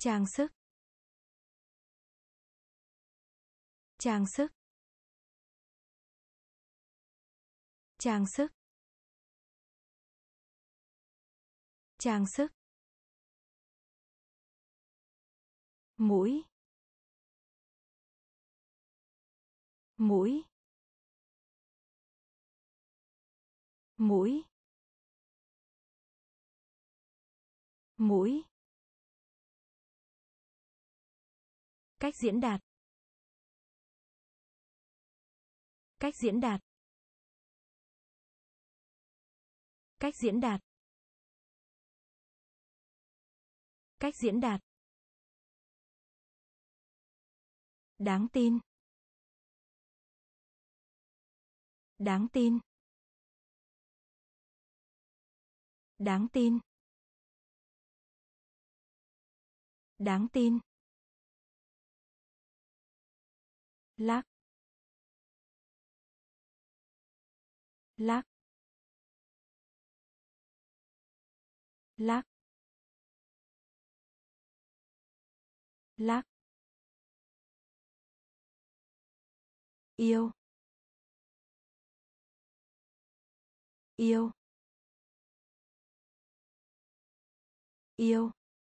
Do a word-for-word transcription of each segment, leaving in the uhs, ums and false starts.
Trang sức. Trang sức. Trang sức. Trang sức. Mũi. Mũi. Mũi. Mũi. Cách diễn đạt. Cách diễn đạt. Cách diễn đạt. Cách diễn đạt. Đáng tin. Đáng tin. Đáng tin. Đáng tin. Lắc. Lắc. Lắc. Lắc. Yêu. Yêu. Yêu.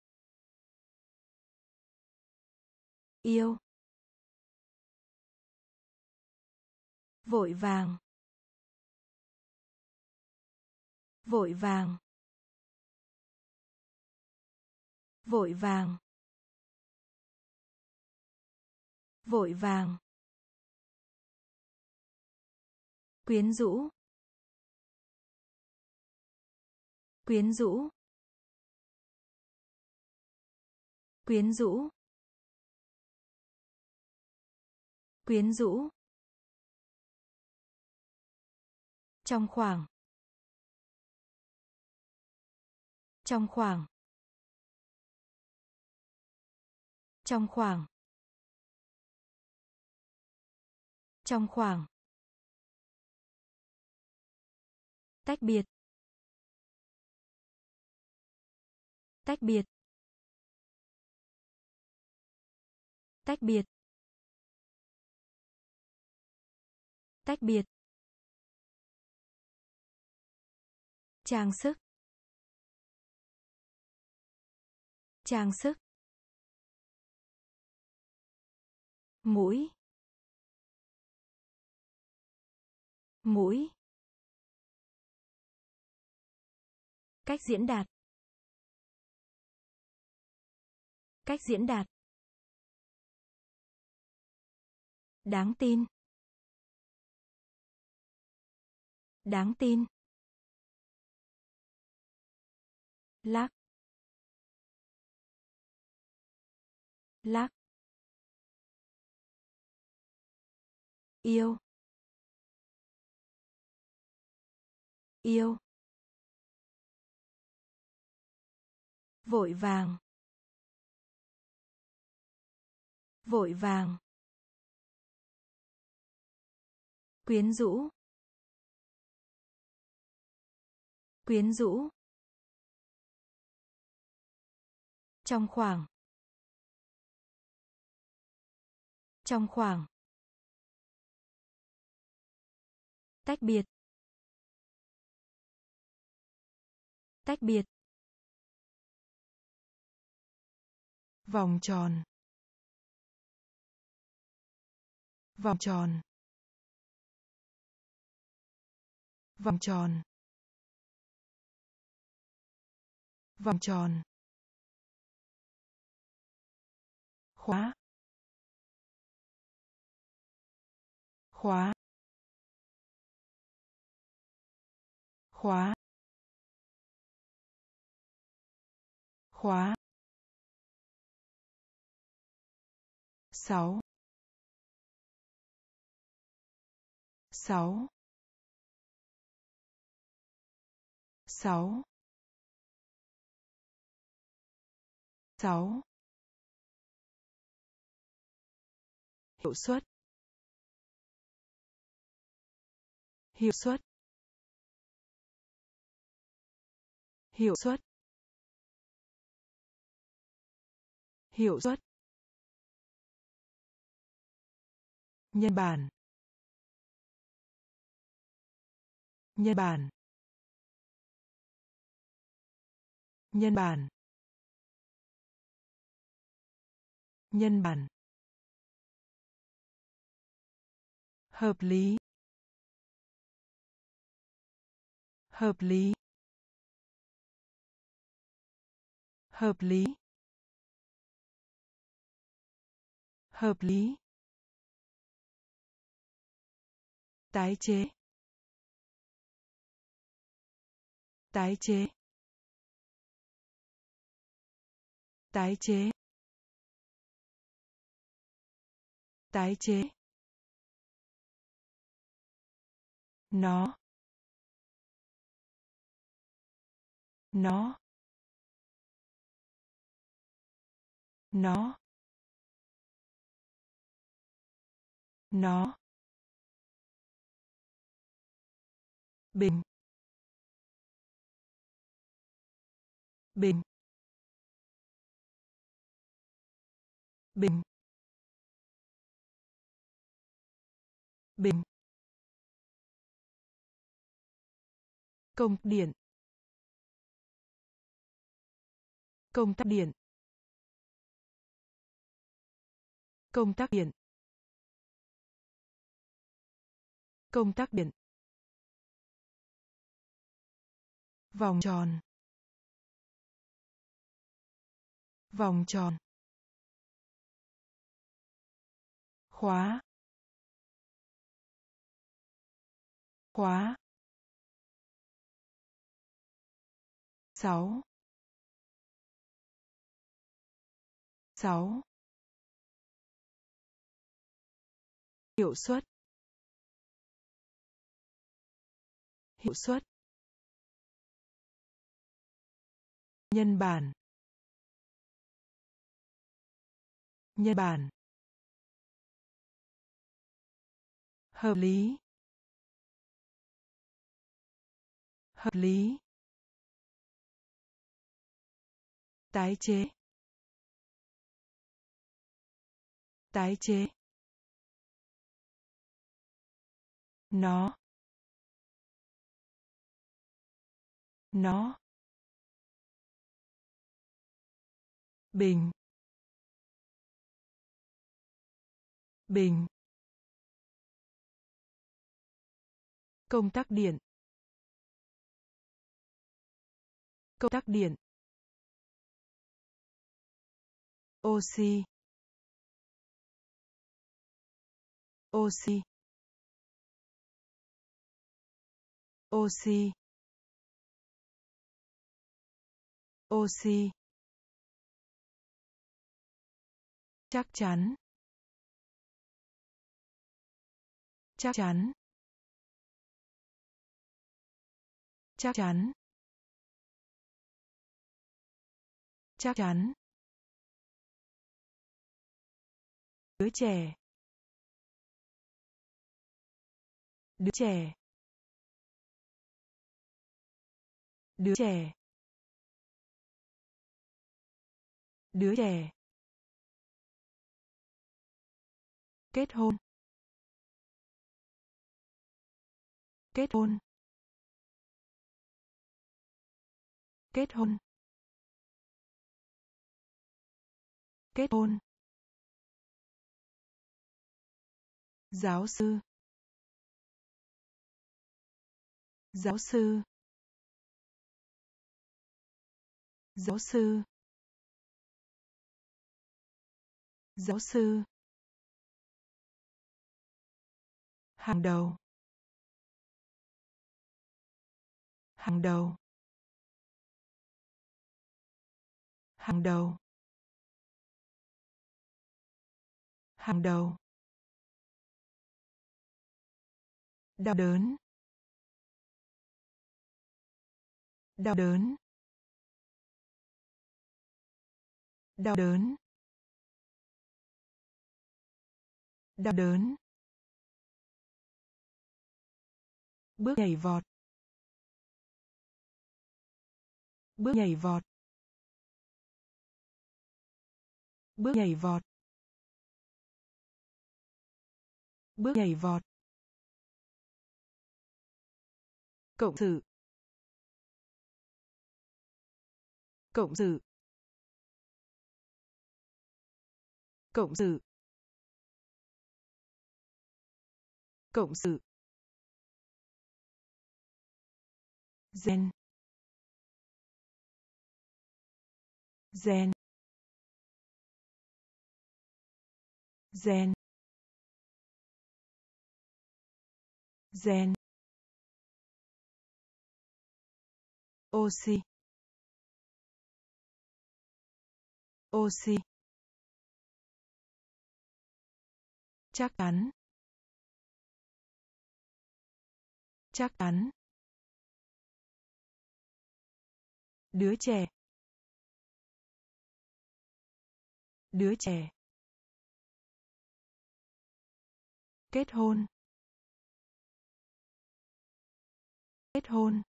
Yêu. Vội vàng. Vội vàng. Vội vàng. Vội vàng. Quyến rũ. Quyến rũ. Quyến rũ. Quyến rũ. Trong khoảng. Trong khoảng. Trong khoảng. Trong khoảng. Tách biệt. Tách biệt. Tách biệt. Tách biệt. Trang sức. Trang sức. Mũi. Mũi. Cách diễn đạt. Cách diễn đạt. Đáng tin. Đáng tin. Lắc. Lắc. Yêu. Yêu. Vội vàng. Vội vàng. Quyến rũ. Quyến rũ. Trong khoảng. Trong khoảng. Tách biệt. Tách biệt. Vòng tròn. Vòng tròn. Vòng tròn. Vòng tròn. Khóa. Khóa. Khóa. Khóa. Sáu. Sáu. Sáu. Sáu. Hiệu suất. Hiệu suất. Hiệu suất. hiệu suất, nhân bản, nhân bản, nhân bản, nhân bản, hợp lý, hợp lý, hợp lý, hợp lý, tái chế, tái chế, tái chế, tái chế, nó, nó, nó, nó, bình, bình, bình, bình, công điện, công tắc điện, công tắc điện, công tắc điện, vòng tròn, vòng tròn, khóa, khóa, sáu, sáu, hiệu suất, hiệu suất, nhân bản, nhân bản, hợp lý, hợp lý, tái chế, tái chế, nó, nó, bình, bình, công tắc điện, công tắc điện, oxy, oxy, oxy, oxy, chắc chắn, chắc chắn, chắc chắn, chắc chắn, đứa trẻ, đứa trẻ, đứa trẻ, đứa trẻ, kết hôn, kết hôn, kết hôn, kết hôn, giáo sư, giáo sư, giáo sư, giáo sư, hàng đầu, hàng đầu, hàng đầu, hàng đầu, đau đớn, đau đớn, đau đớn, đau đớn, bước nhảy vọt, bước nhảy vọt, Bước nhảy vọt. Bước nhảy vọt. Cộng sự. Cộng sự. Cộng sự. Cộng sự. Gen. Gen. Gen. Gen. Oxy. Oxy. Chắc chắn. Chắc chắn. Đứa trẻ. Đứa trẻ. Kết hôn. Kết hôn.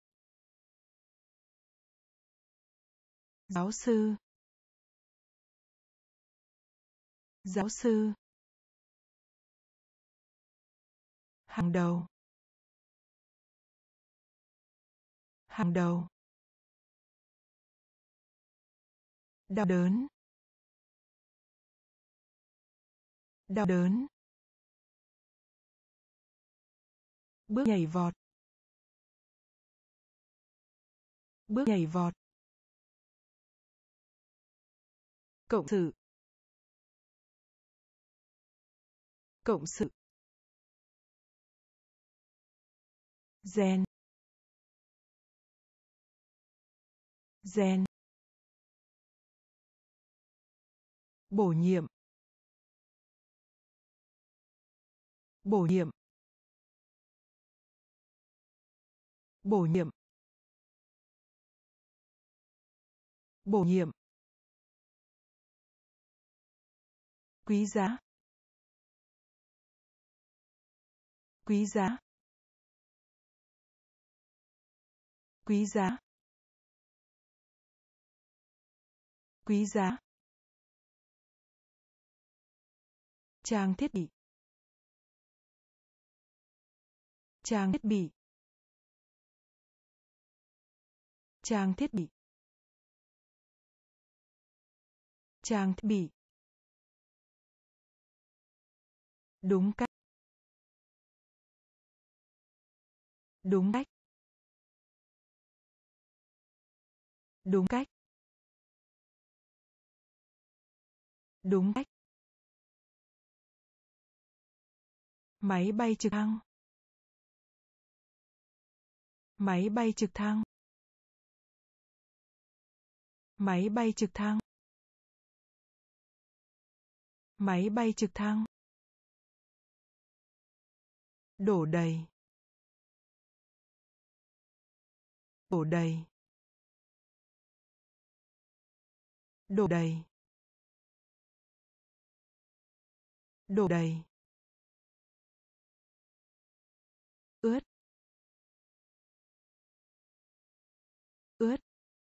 Giáo sư. Giáo sư. Hàng đầu. Hàng đầu. Đau đớn. Đau đớn. Bước nhảy vọt. Bước nhảy vọt. Cộng sự. Cộng sự. Gen. Gen. Bổ nhiệm. Bổ nhiệm. Bổ nhiệm. Bổ nhiệm. Quý giá. Quý giá. Quý giá. Quý giá. Trang thiết bị. Trang thiết bị. Trang thiết bị. Trang thiết bị. Đúng cách. Đúng cách. Đúng cách. Đúng cách. Máy bay trực thăng. Máy bay trực thăng. Máy bay trực thăng. Máy bay trực thăng. Đổ đầy. Đổ đầy. Đổ đầy. Đổ đầy. Ướt. Ướt.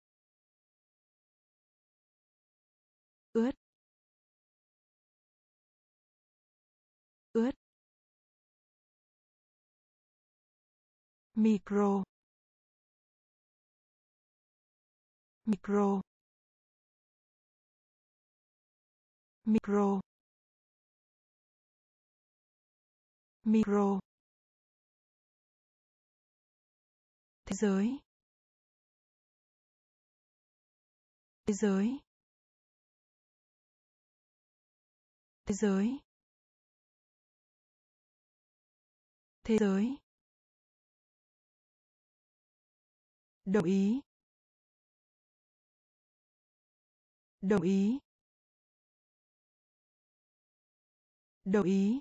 Ướt. Ướt. Micro. Micro. Micro. Micro. Thế giới. Thế giới. Thế giới. Thế giới. Đồng ý. Đồng ý. Đồng ý.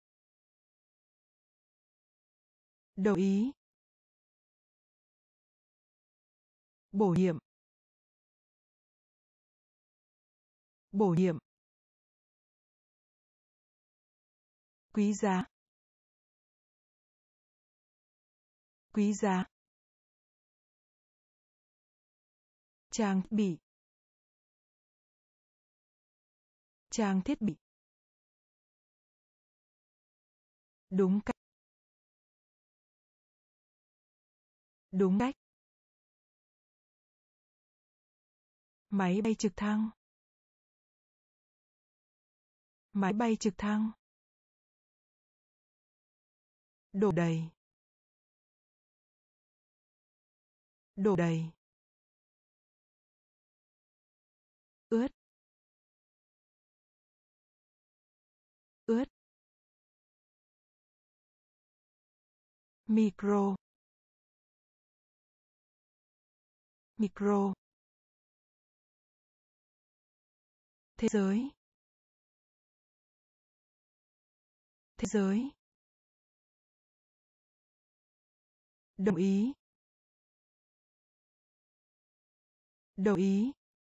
Đồng ý. Bổ nhiệm. Bổ nhiệm. Quý giá. Quý giá. Trang bị. Trang thiết bị. Đúng cách. Đúng cách. Máy bay trực thăng. Máy bay trực thăng. Đổ đầy. Đổ đầy. Ướt. Ướt. Micro. Micro. Thế giới. Thế giới. Đồng ý. Đồng ý.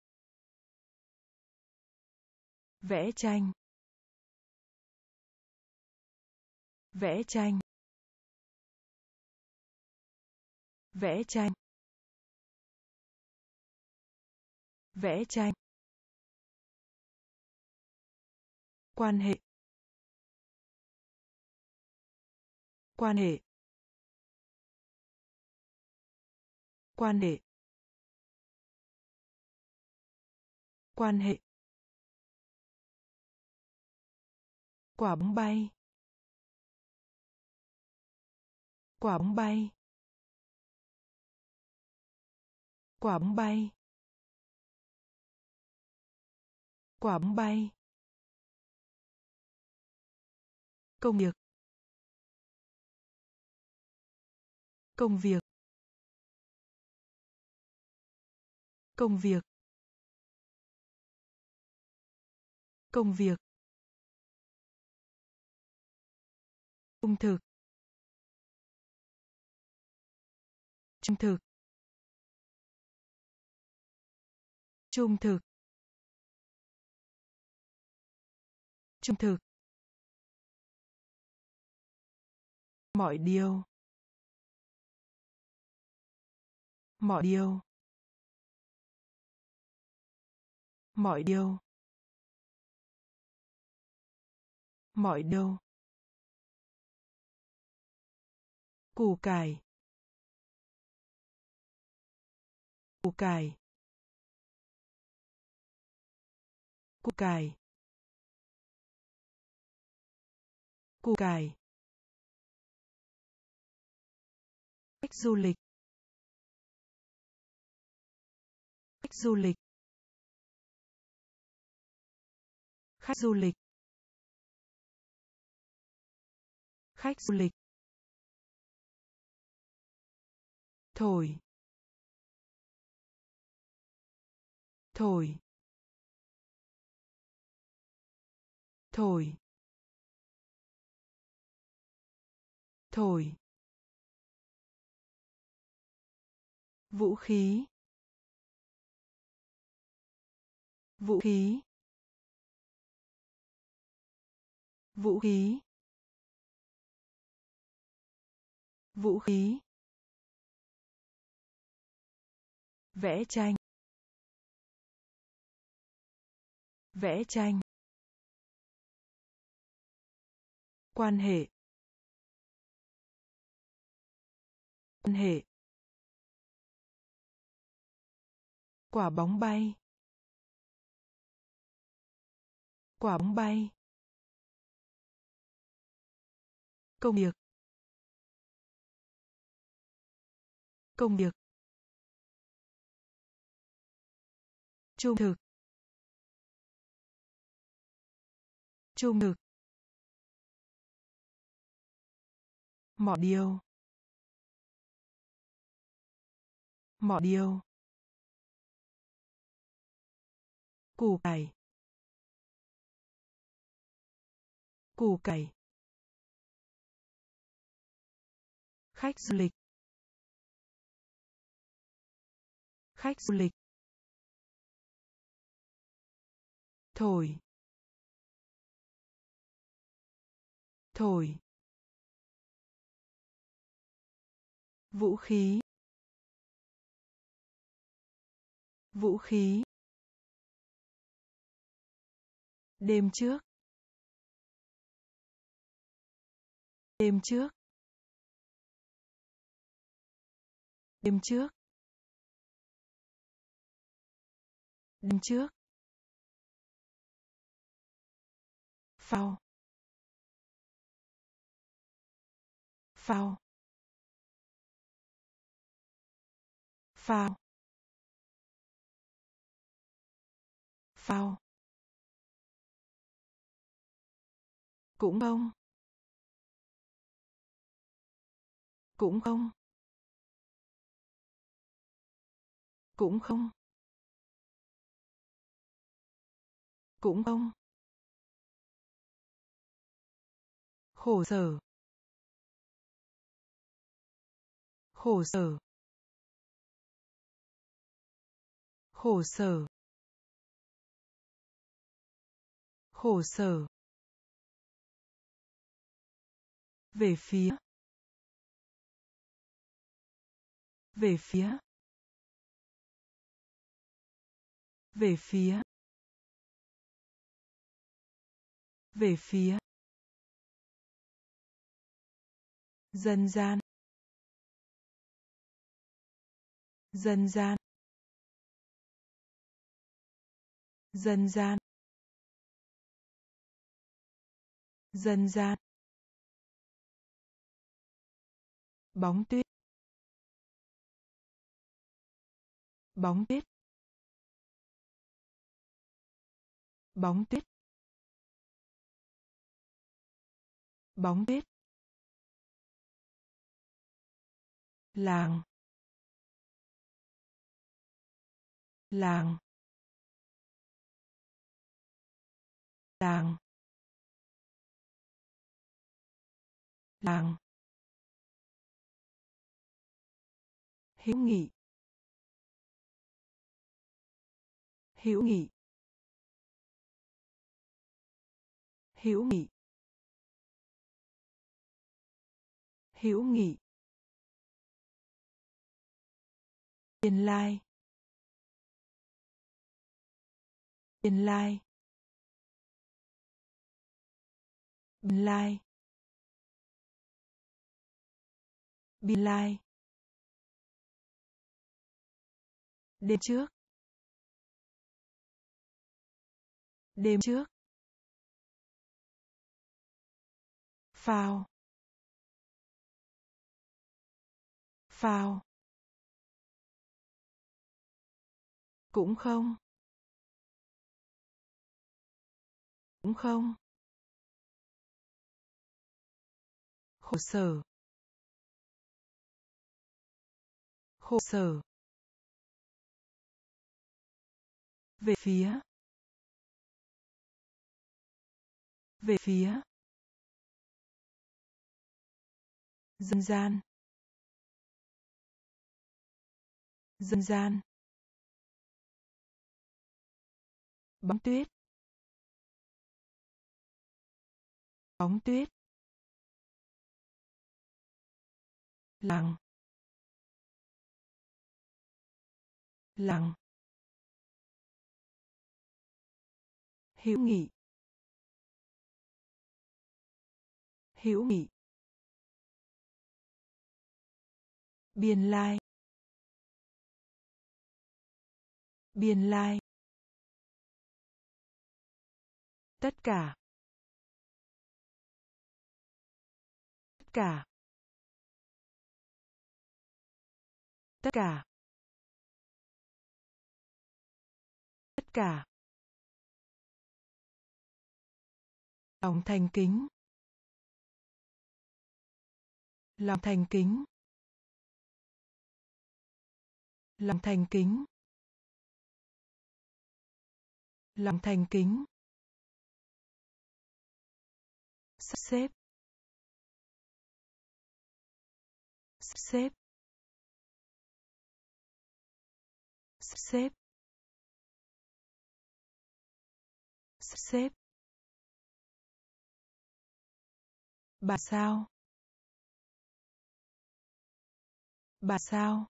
Vẽ tranh. Vẽ tranh. Vẽ tranh. Vẽ tranh. Quan hệ. Quan hệ. Quan hệ. Quan hệ. Quả bóng bay. Quả bóng bay. Quả bóng bay. Quả bóng bay. Công việc. Công việc. Công việc. Công việc. Trung thực. Trung thực. Trung thực. Trung thực. Mọi điều. Mọi điều. Mọi điều. Mọi điều. Củ cải. Củ cải. Củ cải. Củ cải. Khách du lịch. Khách du lịch. Khách du lịch. Khách du lịch. Thổi. Thổi. Thổi. Thổi. Vũ khí. Vũ khí. Vũ khí. Vũ khí. Vẽ tranh. Vẽ tranh. Quan hệ. Quan hệ. Quả bóng bay. Quả bóng bay. Công việc. Công việc. Trung thực. Trung thực. Mọi điều. Mọi điều. Củ cải. Củ cải. Khách du lịch. Khách du lịch. Thổi. Thổi. Vũ khí. Vũ khí. Đêm trước. Đêm trước. Đêm trước. Đêm trước. Phao. Phao. Phao. Phao. Cũng không. Cũng không. Cũng không. Cũng không. Khổ sở. Khổ sở. Khổ sở. Khổ sở. Về phía. Về phía. Về phía. Về phía. Dân gian. Dân gian. Dân gian. Dân gian. Bóng tuyết. Bóng tuyết. Bóng tuyết. Bóng tuyết. Làng. Làng. Làng. Làng. Hữu nghị. Hữu nghị. Hữu nghị. Hữu nghị. Tiền lai. Tiền lai. Tiền lai. Biên lai. Đêm trước. Đêm trước. Phao. Phao. Cũng không. Cũng không. Khổ sở. Khổ sở. Về phía. Về phía. Dân gian. Dân gian. Bóng tuyết. Bóng tuyết. Làng. Làng. Hữu nghị. Hữu nghị. Biên lai. Biên lai. Tất cả. Tất cả. Tất cả. Tất cả. Lòng thành kính. Lòng thành kính. Lòng thành kính. Lòng thành kính. Sắp xếp. Sắp xếp. Sắp xếp. Sắp xếp. Bà sao. Bà sao.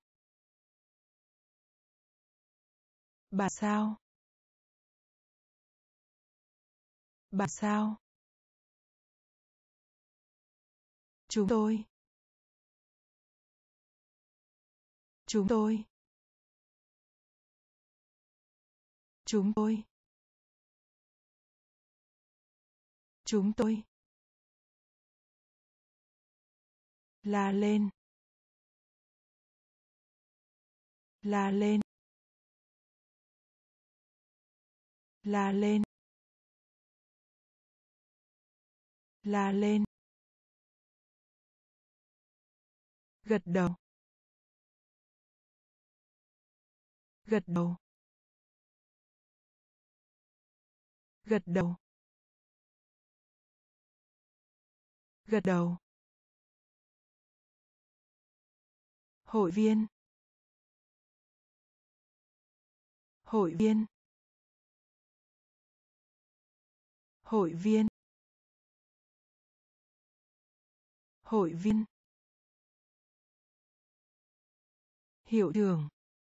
Bà sao. Bà sao? Chúng tôi. Chúng tôi. Chúng tôi. Chúng tôi. La lên. La lên. La lên. La lên. Gật đầu. Gật đầu. Gật đầu. Gật đầu. Hội viên. Hội viên. Hội viên. Hội viên. Hiệu trưởng.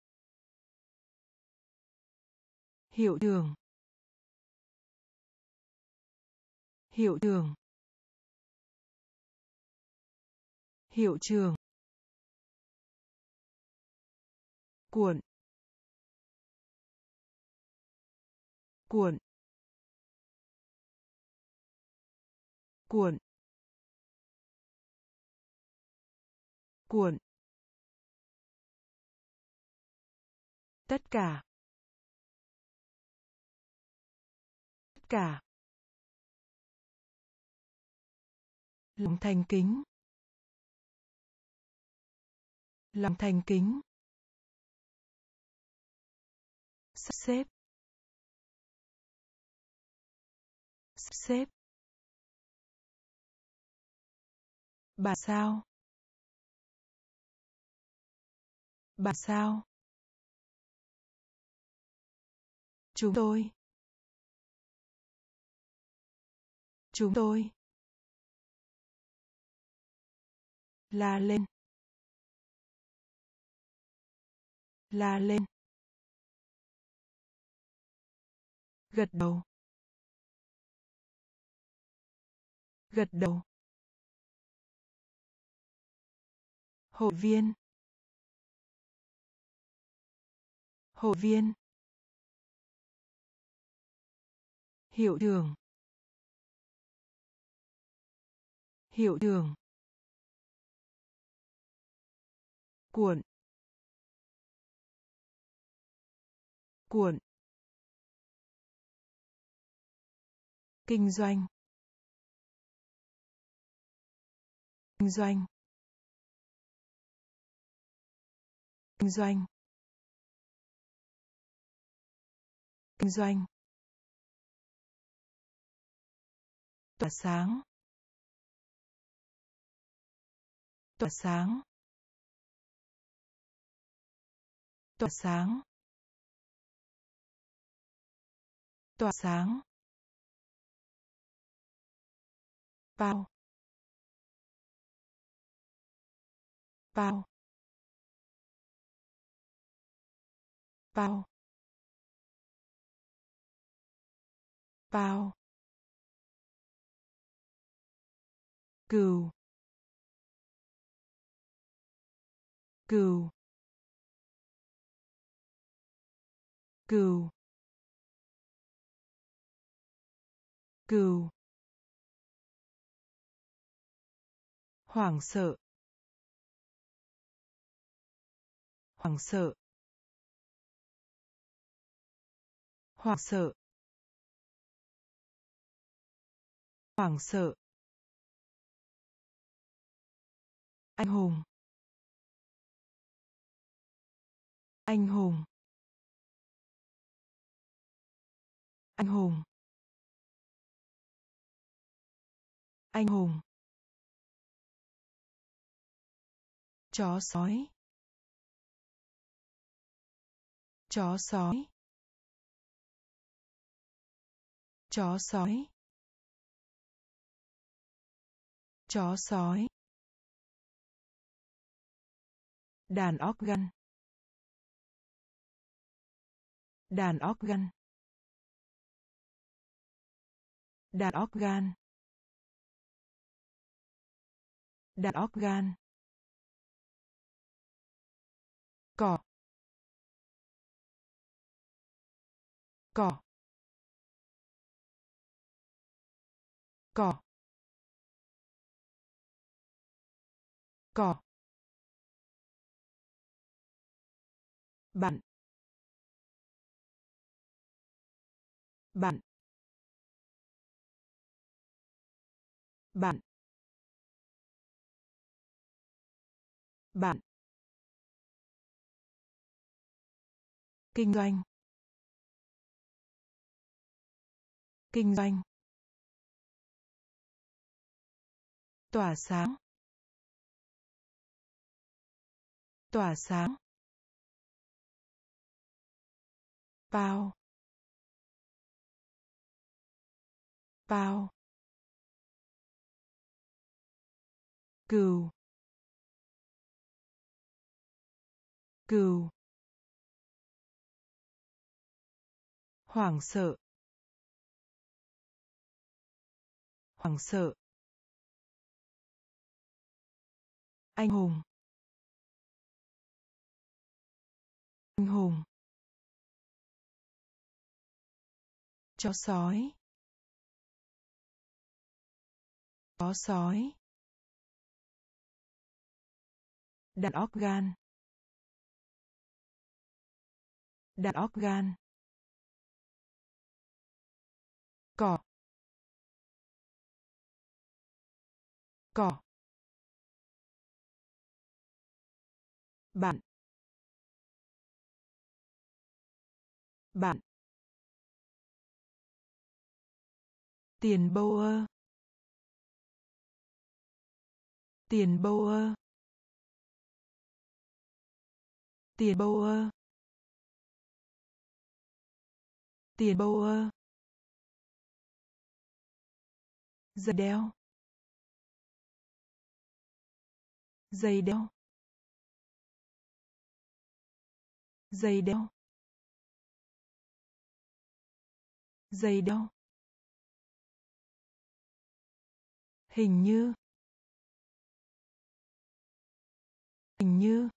Hiệu trưởng. Hiệu trưởng. Hiệu trưởng. Cuộn. Cuộn. Cuộn. Cuộn. Tất cả. Tất cả. Lòng thành kính. Lòng thành kính. Sắp xếp. Sắp xếp. Bà sao? Bà sao? Chúng tôi. Chúng tôi. La lên. La lên. Gật đầu. Gật đầu. Hội viên. Hội viên. Hiệu trưởng. Hiệu trưởng. Cuộn. Cuộn. Kinh doanh. Kinh doanh. Kinh doanh. Kinh doanh. Tỏa sáng. Tỏa sáng. Tỏa sáng. Tỏa sáng. Bao. Bao. Bao. Bao. Cừu. Cừu. Cừu. Cừu. Hoảng sợ. Hoảng sợ. Hoảng sợ. Hoảng sợ. Anh hùng. Anh hùng. Anh hùng. Anh hùng. Chó sói. Chó sói. Chó sói. Chó sói. Đàn organ. Đàn organ. Đàn organ. Đàn organ. Cỏ. Cỏ. Cỏ. Cỏ. Bạn. Bạn. Bạn. Bạn. Kinh doanh. Kinh doanh. Tỏa sáng. Tỏa sáng. Bao. Bao. Cừu. Cừu. Hoảng sợ. Hoảng sợ. Anh hùng. Anh hùng. Chó sói. Chó sói. Đàn organ. Đàn organ. Cỏ. Cỏ. Bạn. Bạn. Tiền bâu ơ. Tiền bâu ơ. Tiền bâu ơ. Tiền bâu ơ. Dây đeo. Dây đeo. Dây đeo. Dây đeo. Hình như. Hình như.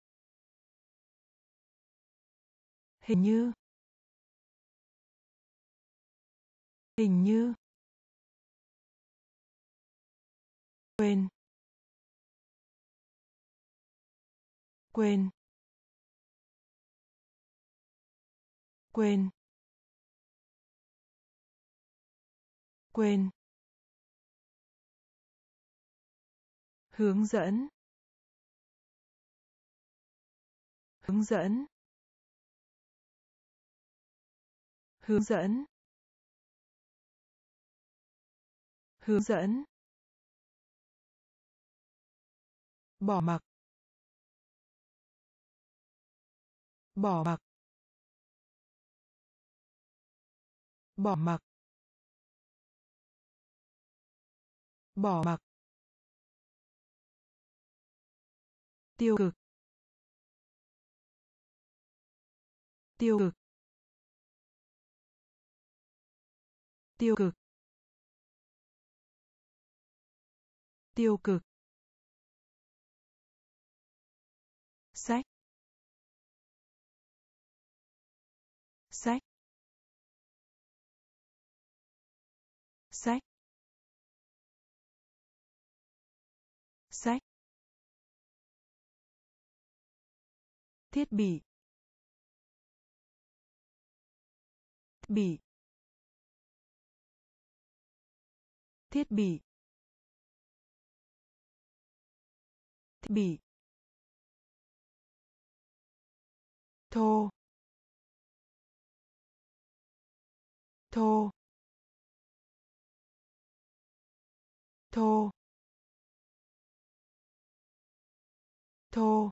Hình như. Hình như. Quên. Quên. Quên. Quên. Hướng dẫn. Hướng dẫn. Hướng dẫn. Hướng dẫn. Bỏ mặc. Bỏ mặc. Bỏ mặc. Bỏ mặc. Tiêu cực. Tiêu cực. Tiêu cực. Tiêu cực. Sách. Sách. Sách. Sách. Thiết bị. Bị. Thiết bị. Thiết bị. Thô. Thô. Thô. Thô.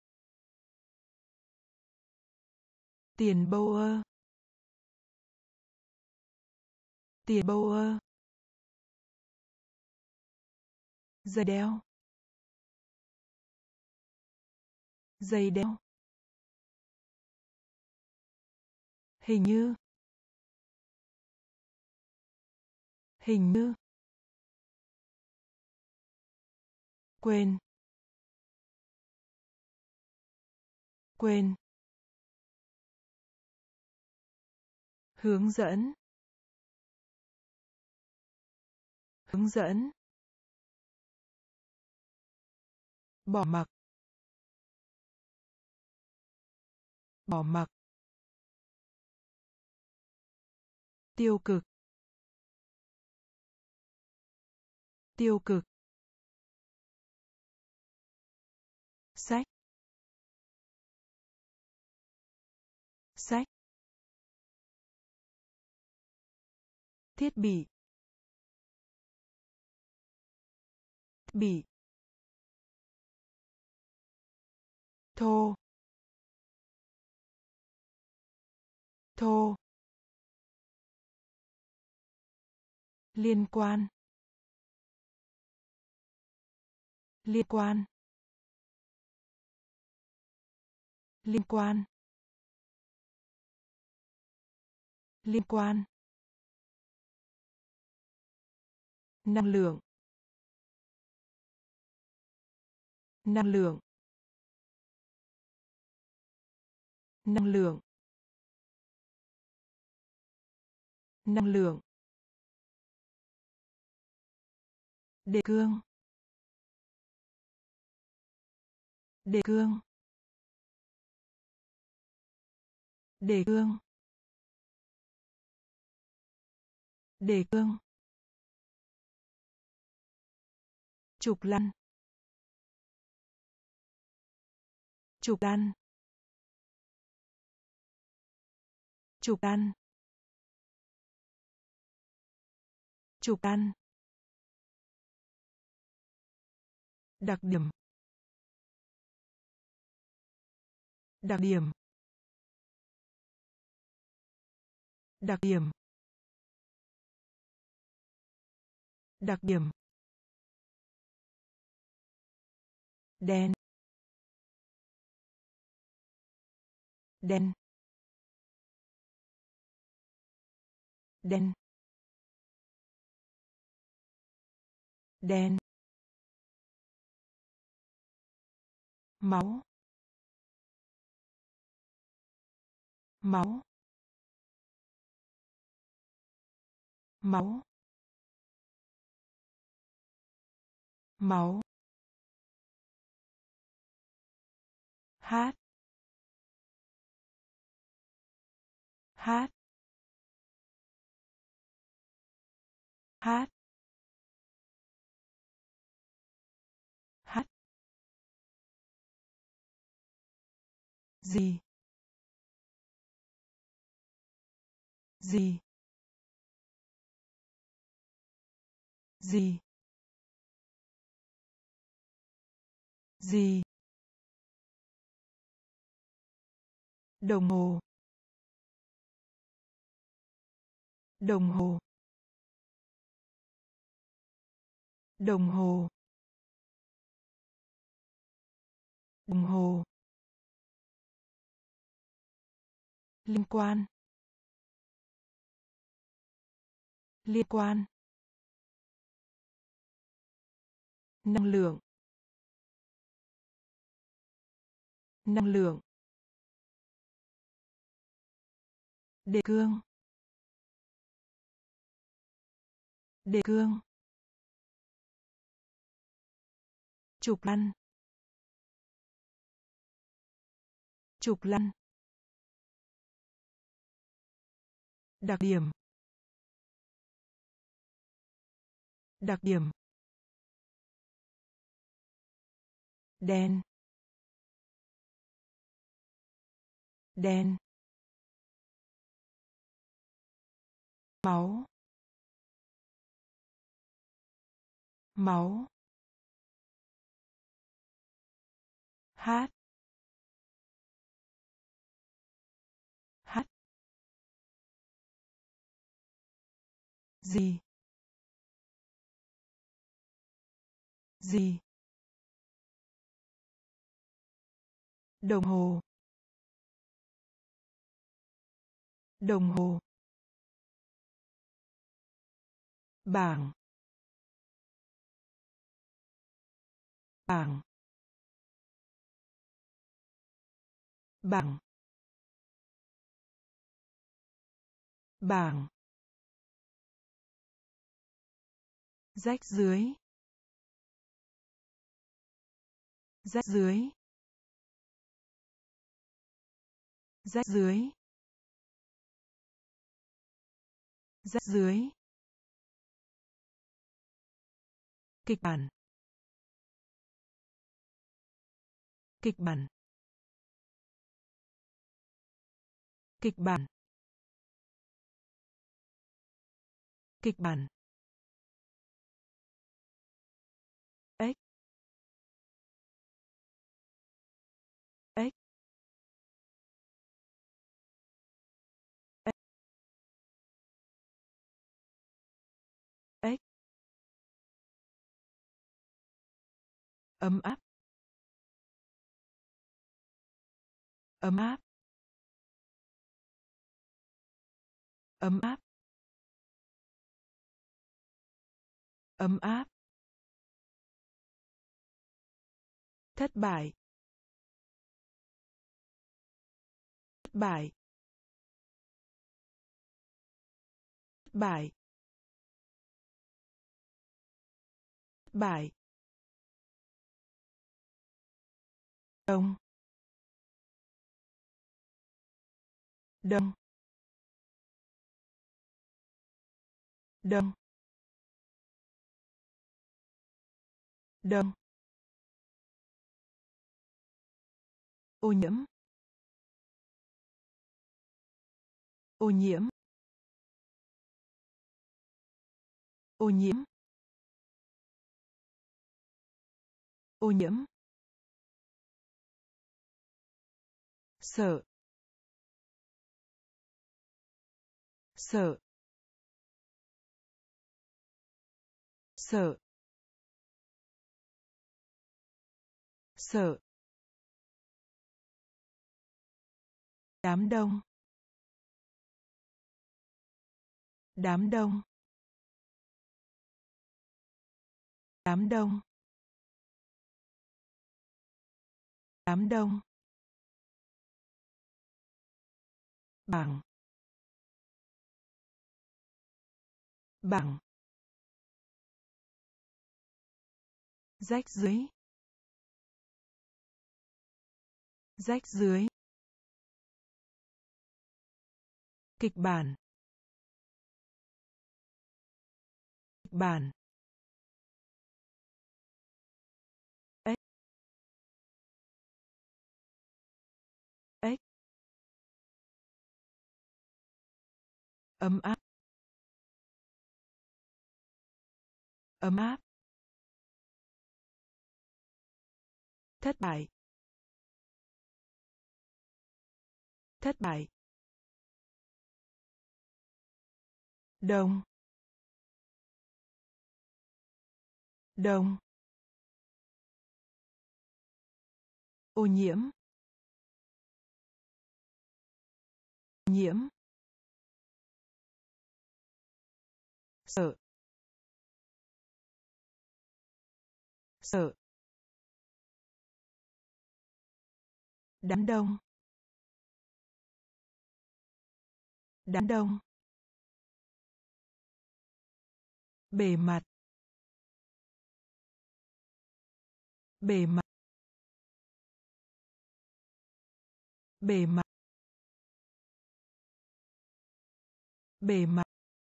Tiền bâu ơ. Tiền bâu ơ. Dây đeo. Dây đeo. Hình như. Hình như. Quên. Quên. Hướng dẫn. Hướng dẫn. Bỏ mặc. Bỏ mặc. Tiêu cực. Tiêu cực. Sách. Sách. Thiết bị. Bị. Thô. Thô. Liên quan. Liên quan. Liên quan. Liên quan. Năng lượng. Năng lượng. Năng lượng. Năng lượng. Đề cương. Đề cương. Đề cương. Đề cương. Trục lăn. Trục lăn. Trục lăn. Trục lăn. Đặc điểm. Đặc điểm. Đặc điểm. Đặc điểm. Đen. Đen. Đen. Đen. Máu. Máu. Máu. Máu. Hát. Hát. Hát. Hát. Gì. Gì. Gì. Gì. Đồng hồ. Đồng hồ. Đồng hồ. Đồng hồ. Liên quan. Liên quan. Năng lượng. Năng lượng. Đề cương. Đề cương. Trục lăn. Trục lăn. Đặc điểm. Đặc điểm. Đen. Đen. Máu. Máu. Hát. Hát. Gì. Gì. Đồng hồ. Đồng hồ. bảng bảng bảng bảng rách dưới rách dưới rách dưới rách dưới kịch bản kịch bản kịch bản kịch bản ếch ếch ếch ếch ấm áp ấm áp ấm áp ấm áp thất bại thất bại thất bại thất bại đông đông đông đông ô nhiễm ô nhiễm ô nhiễm ô nhiễm sợ sợ sợ sợ đám đông đám đông đám đông đám đông bảng bảng rách dưới rách dưới kịch bản kịch bản ếch ếch ấm áp ấm áp thất bại thất bại đông đông ô nhiễm nhiễm sợ sợ đám đông đám đông bề mặt bề mặt bề mặt bề mặt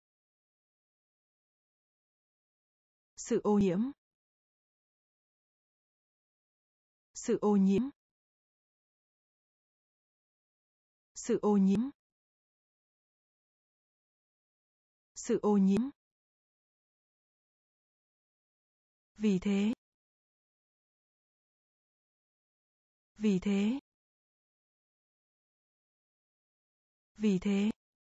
sự ô nhiễm sự ô nhiễm sự ô nhiễm sự ô nhiễm vì thế vì thế vì thế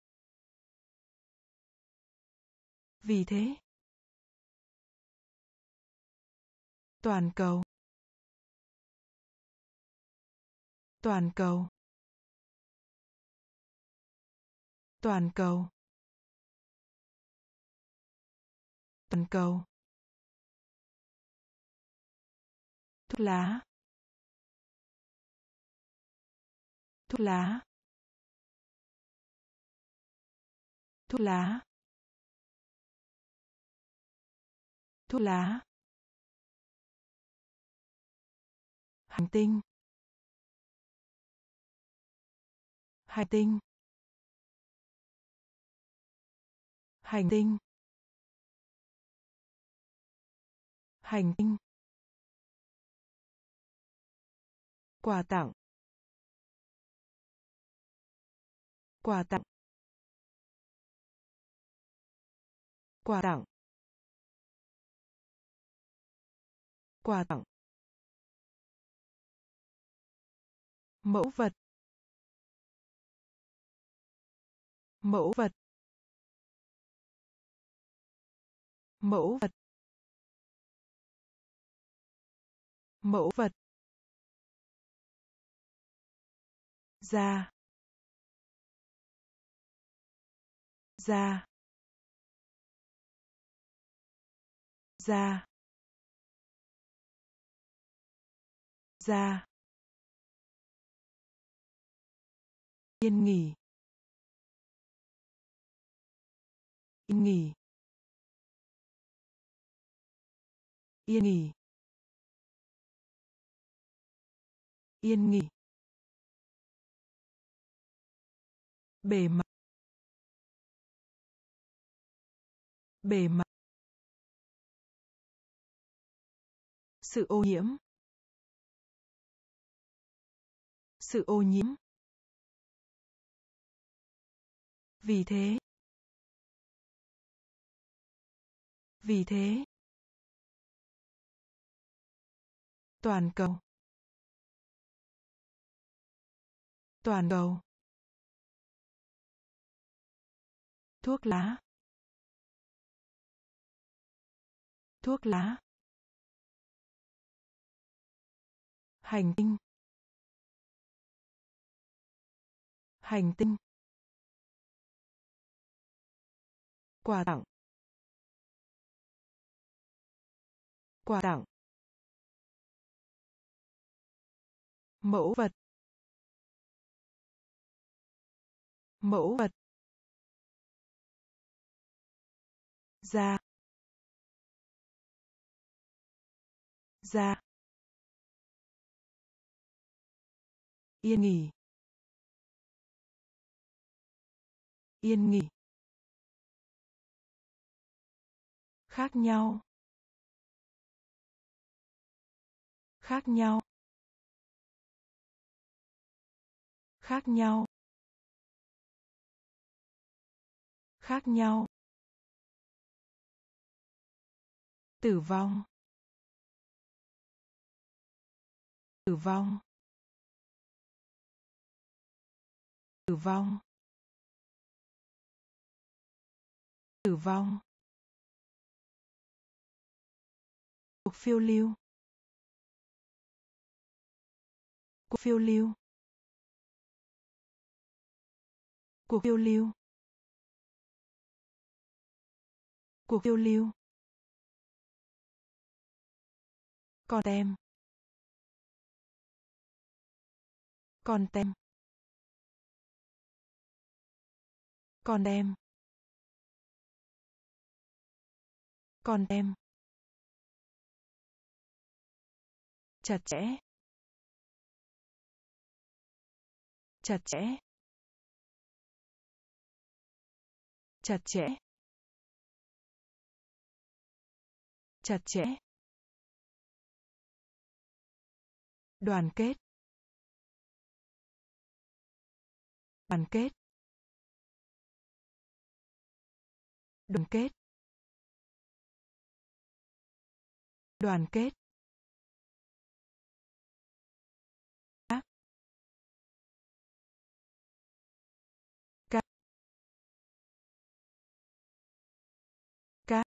vì thế toàn cầu toàn cầu toàn cầu Toàn cầu. Thuốc lá. Thuốc lá. Thuốc lá. Thuốc lá. Hành tinh. Hành tinh. Hành tinh. Hành tinh. Quà tặng. Quà tặng. Quà tặng. Quà tặng. Mẫu vật. Mẫu vật. Mẫu vật. Mẫu vật. Da. Da. Da. Da. Yên nghỉ. Yên nghỉ. Yên nghỉ. Yên nghỉ. Bề mặt. Bề mặt. Sự ô nhiễm. Sự ô nhiễm. Vì thế. Vì thế. Toàn cầu. Toàn cầu. Thuốc lá. Thuốc lá. Hành tinh. Hành tinh. Quà tặng. Quà tặng. Mẫu vật. Mẫu vật. Da. Da. Yên nghỉ. Yên nghỉ. Khác nhau. Khác nhau. Khác nhau. Khác nhau. Tử vong. Tử vong. Tử vong. Tử vong. Cuộc phiêu lưu. Cuộc phiêu lưu. Cuộc phiêu lưu. Cuộc phiêu lưu. Con tem. Con tem. Con tem. Con tem. Chặt chẽ. Chặt chẽ. Chặt chẽ. Chặt chẽ. Đoàn kết. Đoàn kết. Đoàn kết. Đoàn kết. Các. Các. Các.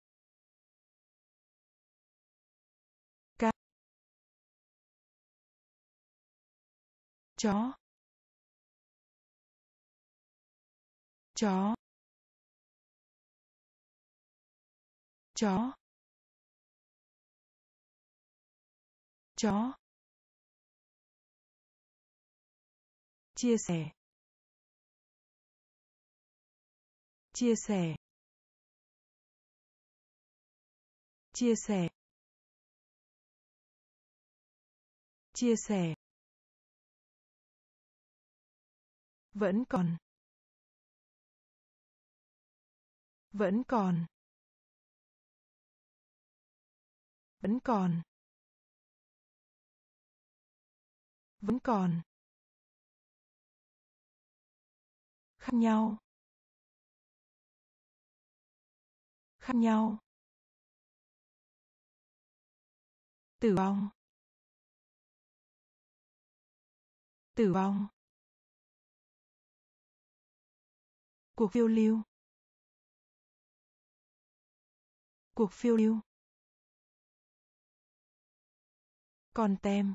Các. Chó. Chó. chó chó chia sẻ chia sẻ chia sẻ chia sẻ vẫn còn vẫn còn vẫn còn vẫn còn khác nhau khác nhau tử vong tử vong cuộc phiêu lưu cuộc phiêu lưu con tem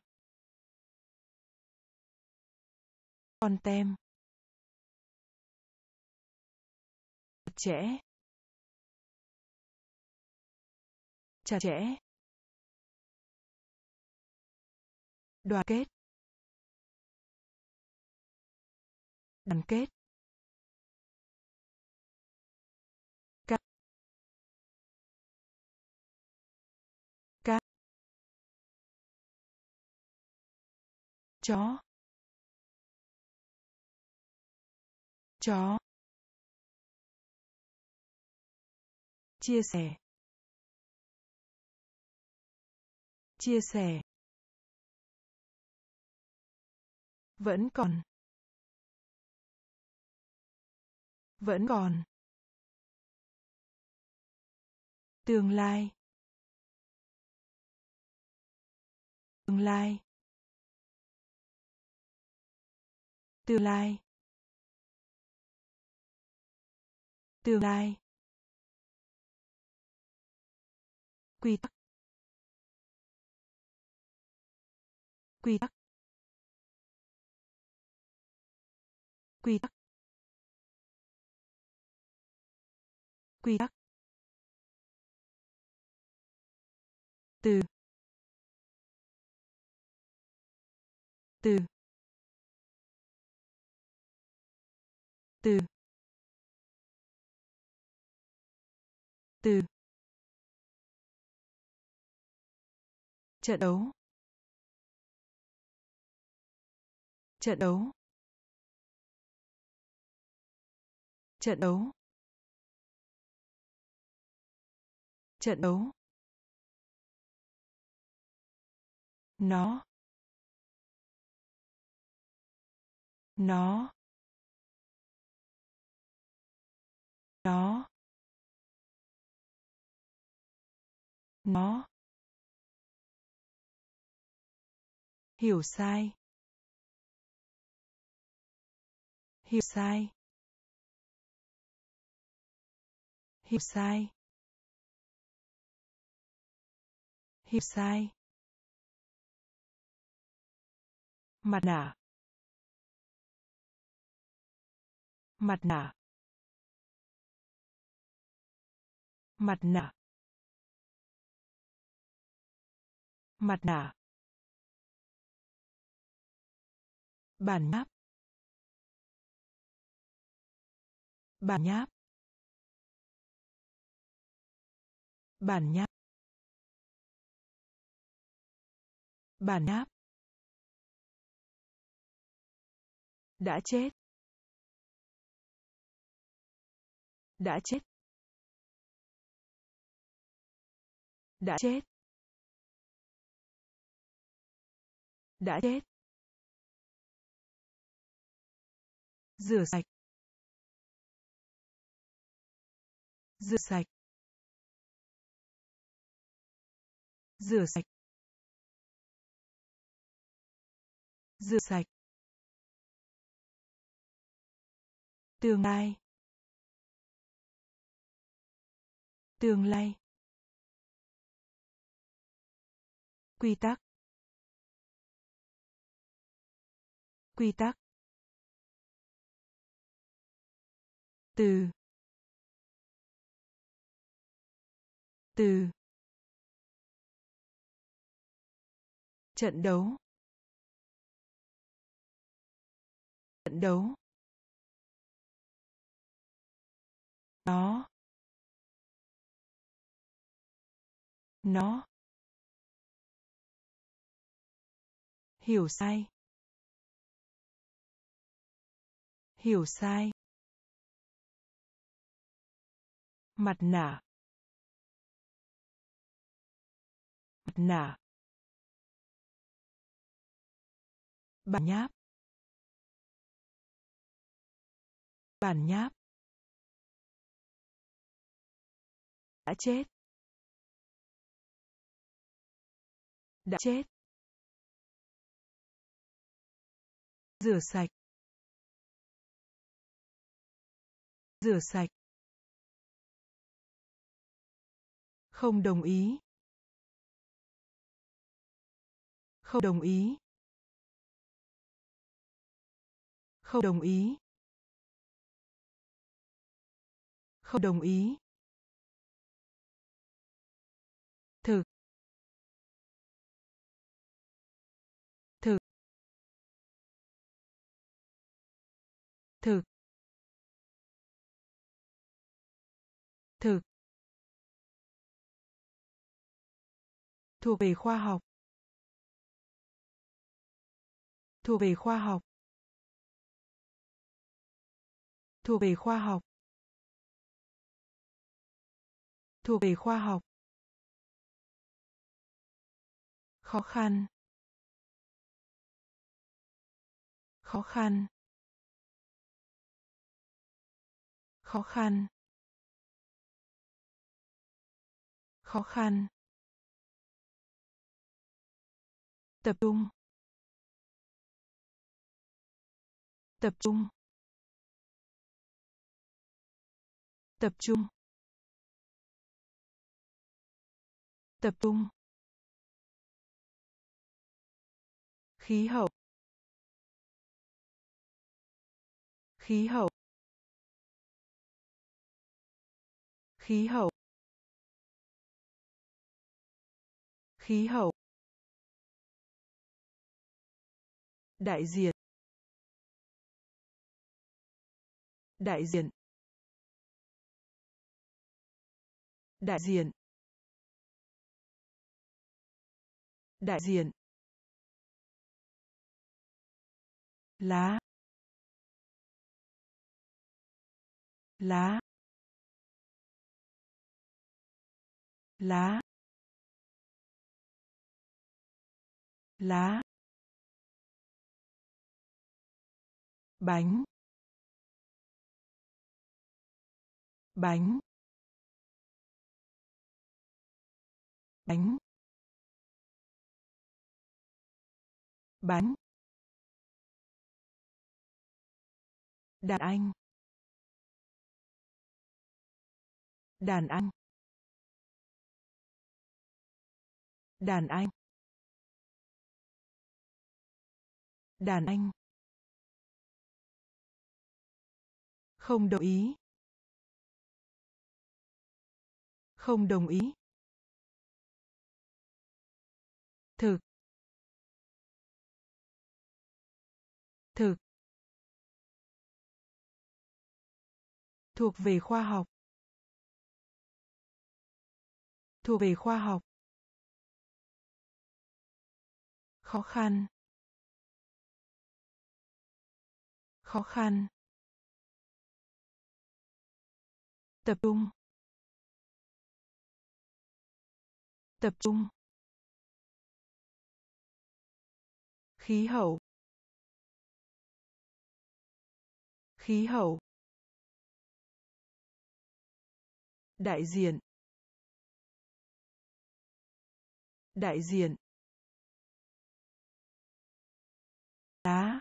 con tem chặt chẽ chặt chẽ đoàn kết đoàn kết các các chó chó chia sẻ chia sẻ vẫn còn vẫn còn tương lai tương lai tương lai tương lai quy tắc quy tắc quy tắc quy tắc từ từ từ từ trận đấu trận đấu trận đấu trận đấu nó nó nó nó hiểu sai hiểu sai hiểu sai hiểu sai mặt nạ mặt nạ mặt nạ mặt nạ bản nháp bản nháp bản nháp bản nháp đã chết đã chết đã chết đã chết rửa sạch rửa sạch rửa sạch rửa sạch tương lai tương lai quy tắc quy tắc từ Từ. Trận đấu. Trận đấu. Nó. Nó. Hiểu sai. Hiểu sai. Mặt nạ. Mặt nạ. Bản nháp. Bản nháp. Đã chết. Đã chết. Rửa sạch. Rửa sạch. Không đồng ý. Không đồng ý. Không đồng ý. Không đồng ý. Thực. Thực. Thực. Thực. Thuộc về khoa học. Thuộc về khoa học. Thuộc về khoa học. Thuộc về khoa học. Khó khăn. Khó khăn. Khó khăn. Khó khăn. Tập trung. Tập trung. Tập trung. Tập trung. Khí hậu. Khí hậu. Khí hậu. Khí hậu. Đại diện. Đại diện. Đại diện. Đại diện. Lá. Lá. Lá. Lá. Bánh. Bánh. Bánh. Bánh. Đàn anh. Đàn anh. Đàn anh. Đàn anh. Không đồng ý. Không đồng ý. Thực. Thực. Thuộc về khoa học. Thuộc về khoa học. Khó khăn. Khó khăn. Tập trung. Tập trung. Khí hậu. Khí hậu. Đại diện. Đại diện. Lá.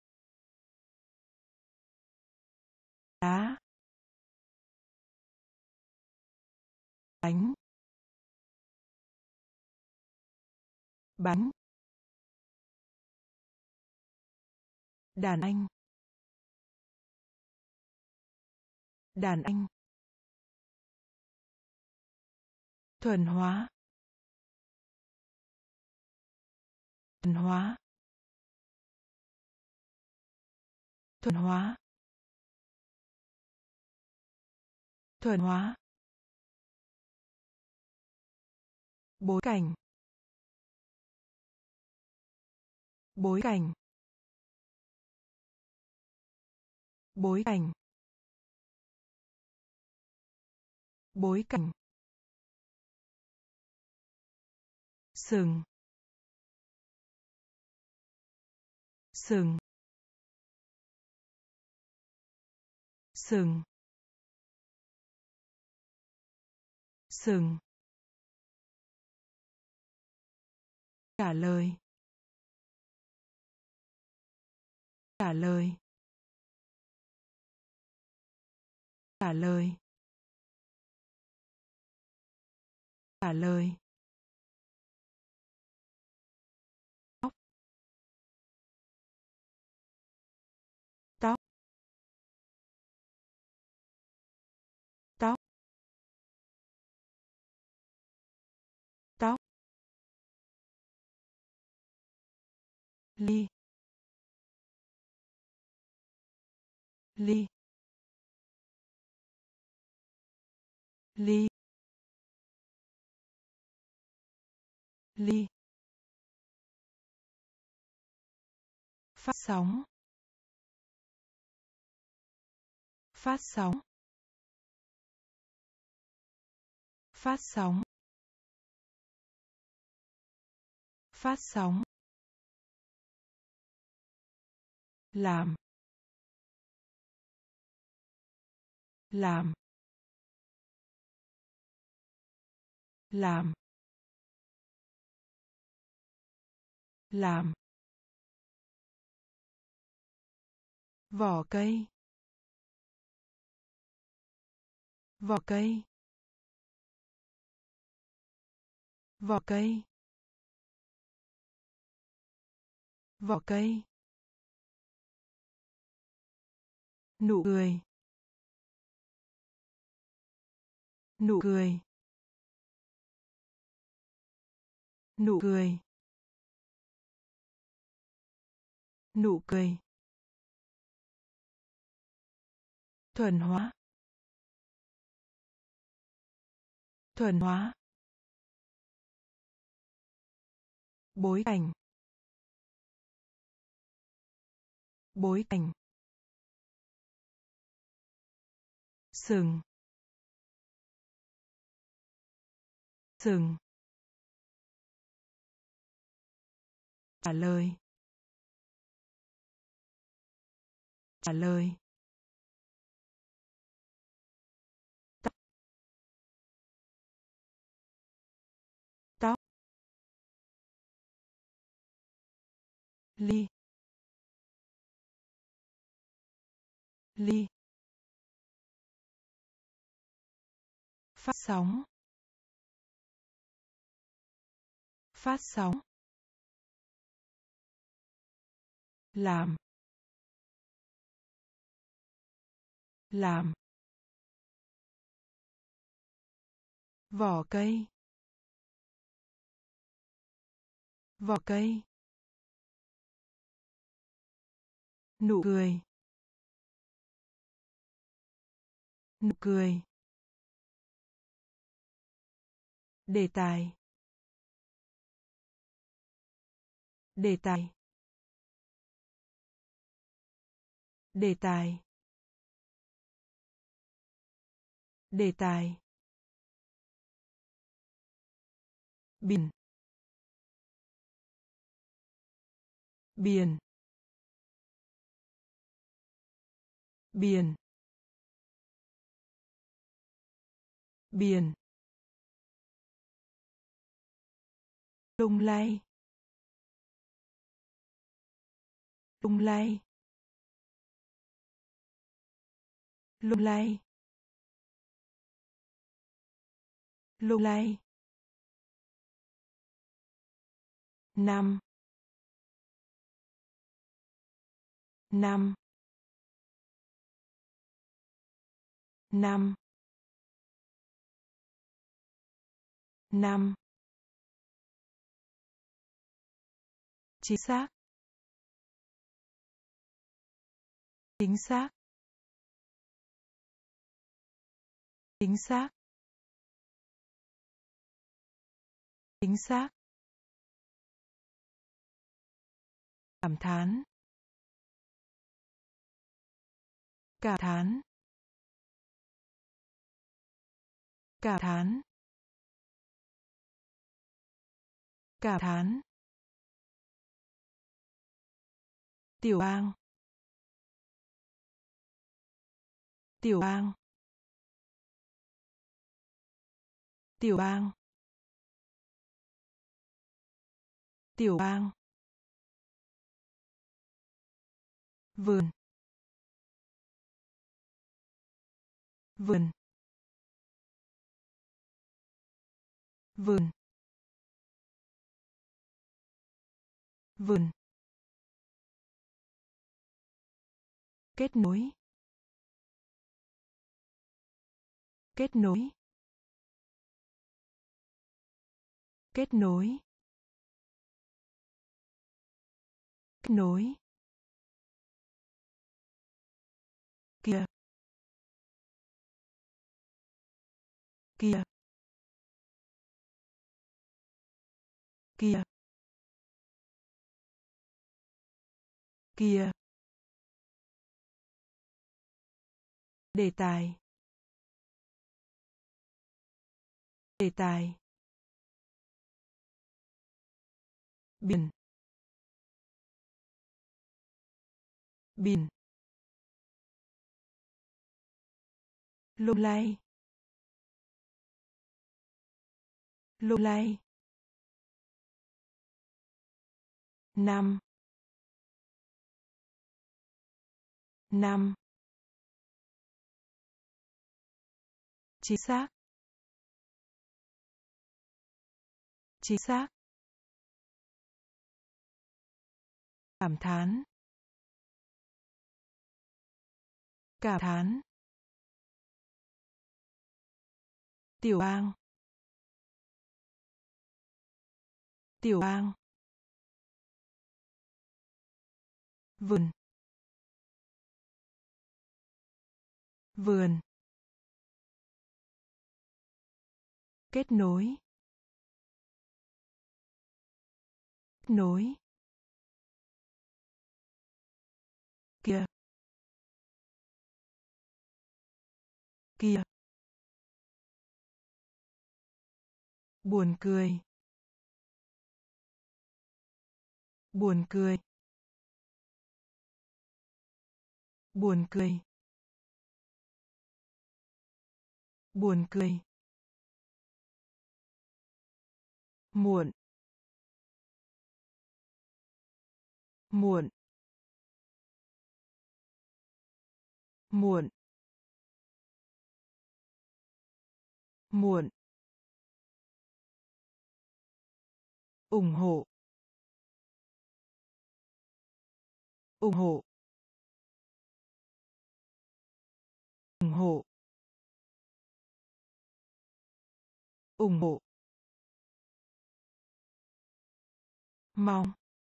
Lá. Bánh. Bánh. Đàn anh. Đàn anh. thuần hóa thuần hóa thuần hóa thuần hóa bối cảnh bối cảnh bối cảnh bối cảnh sừng sừng sừng sừng trả lời trả lời trả lời trả lời tóc tóc tóc tóc ly ly ly ly phát sóng phát sóng phát sóng phát sóng làm làm làm làm vỏ cây vỏ cây vỏ cây vỏ cây nụ cười nụ cười nụ cười nụ cười thuần hóa thuần hóa bối cảnh bối cảnh sừng sừng trả lời trả lời tóc tóc ly ly phát sóng phát sóng làm làm vỏ cây vỏ cây nụ cười nụ cười đề tài đề tài đề tài đề tài biển biển biển biển lung lay lung lay lung lay lung lay năm năm năm năm. Chính xác. Chính xác. Chính xác. Chính xác. Cảm thán. Cảm thán. Cảm thán. Cảm thán. Tiểu bang. Tiểu bang. Tiểu bang. Tiểu bang. Vườn. Vườn. Vườn. Vườn. Kết nối. Kết nối. Kết nối. Kết nối. Kia. Kia. Kia. Kia. Đề tài. Đề tài. Biển. Biển. Lung lay. Lung lay. Năm. Năm. Chính xác. Chính xác. Cảm thán. Cảm thán. Tiểu bang. Tiểu bang. Vườn. Vườn. Kết nối. Kết nối. Kia. Kia. Buồn cười. Buồn cười. Buồn cười. Buồn cười. Muộn. Muộn. Muộn. Muộn. ủng hộ. ủng hộ. ủng hộ. ủng hộ. Mong.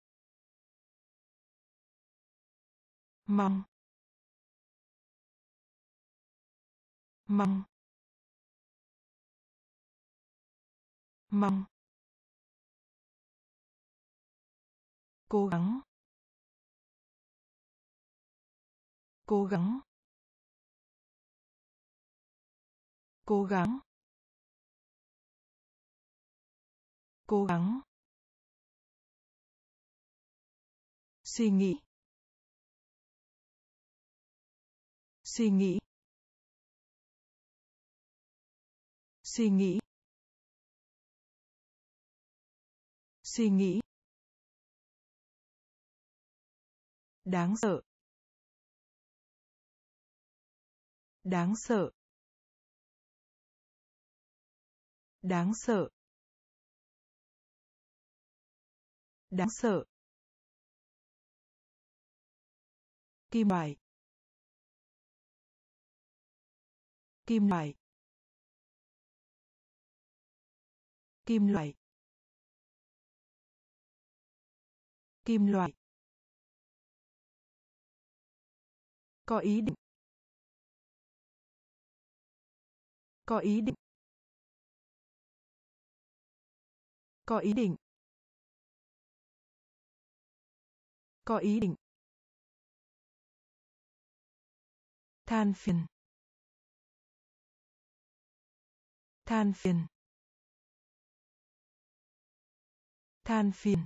Mong. Mong. Mong. Cố gắng. Cố gắng. Cố gắng. Cố gắng. Suy nghĩ. Suy nghĩ. Suy nghĩ. Suy nghĩ. Đáng sợ. Đáng sợ. Đáng sợ. Đáng sợ. Kim loại. Kim loại. Kim loại. Kim loại. Có ý định. Có ý định. Có ý định. Có ý định. Than phiền. Than phiền. Than phiền.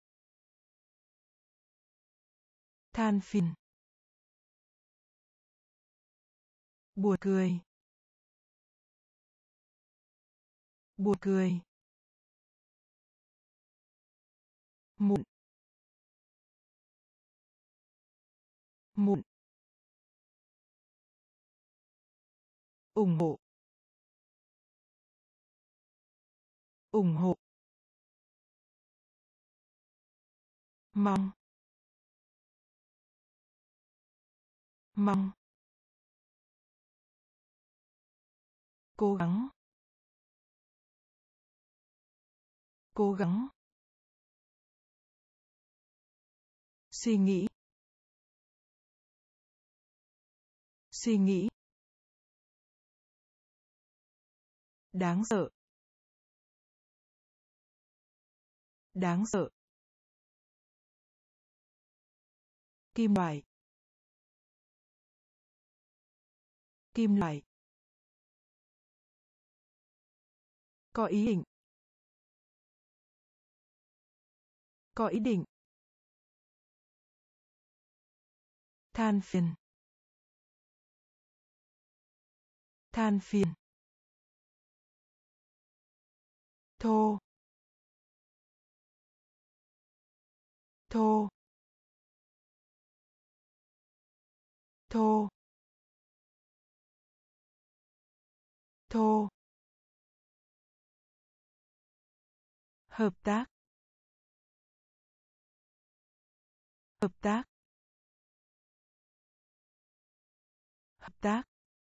Than phiền. Buồn cười. Buồn cười. Mụn. Mụn. ủng hộ. ủng hộ. Mong. Mong. Cố gắng. Cố gắng. Suy nghĩ. Suy nghĩ. Đáng sợ. Đáng sợ. Kim loại. Kim loại. Có ý định. Có ý định. Than phiền. Than phiền. Thô. Thô. Thô. Thô. Hợp tác. Hợp tác. Hợp tác.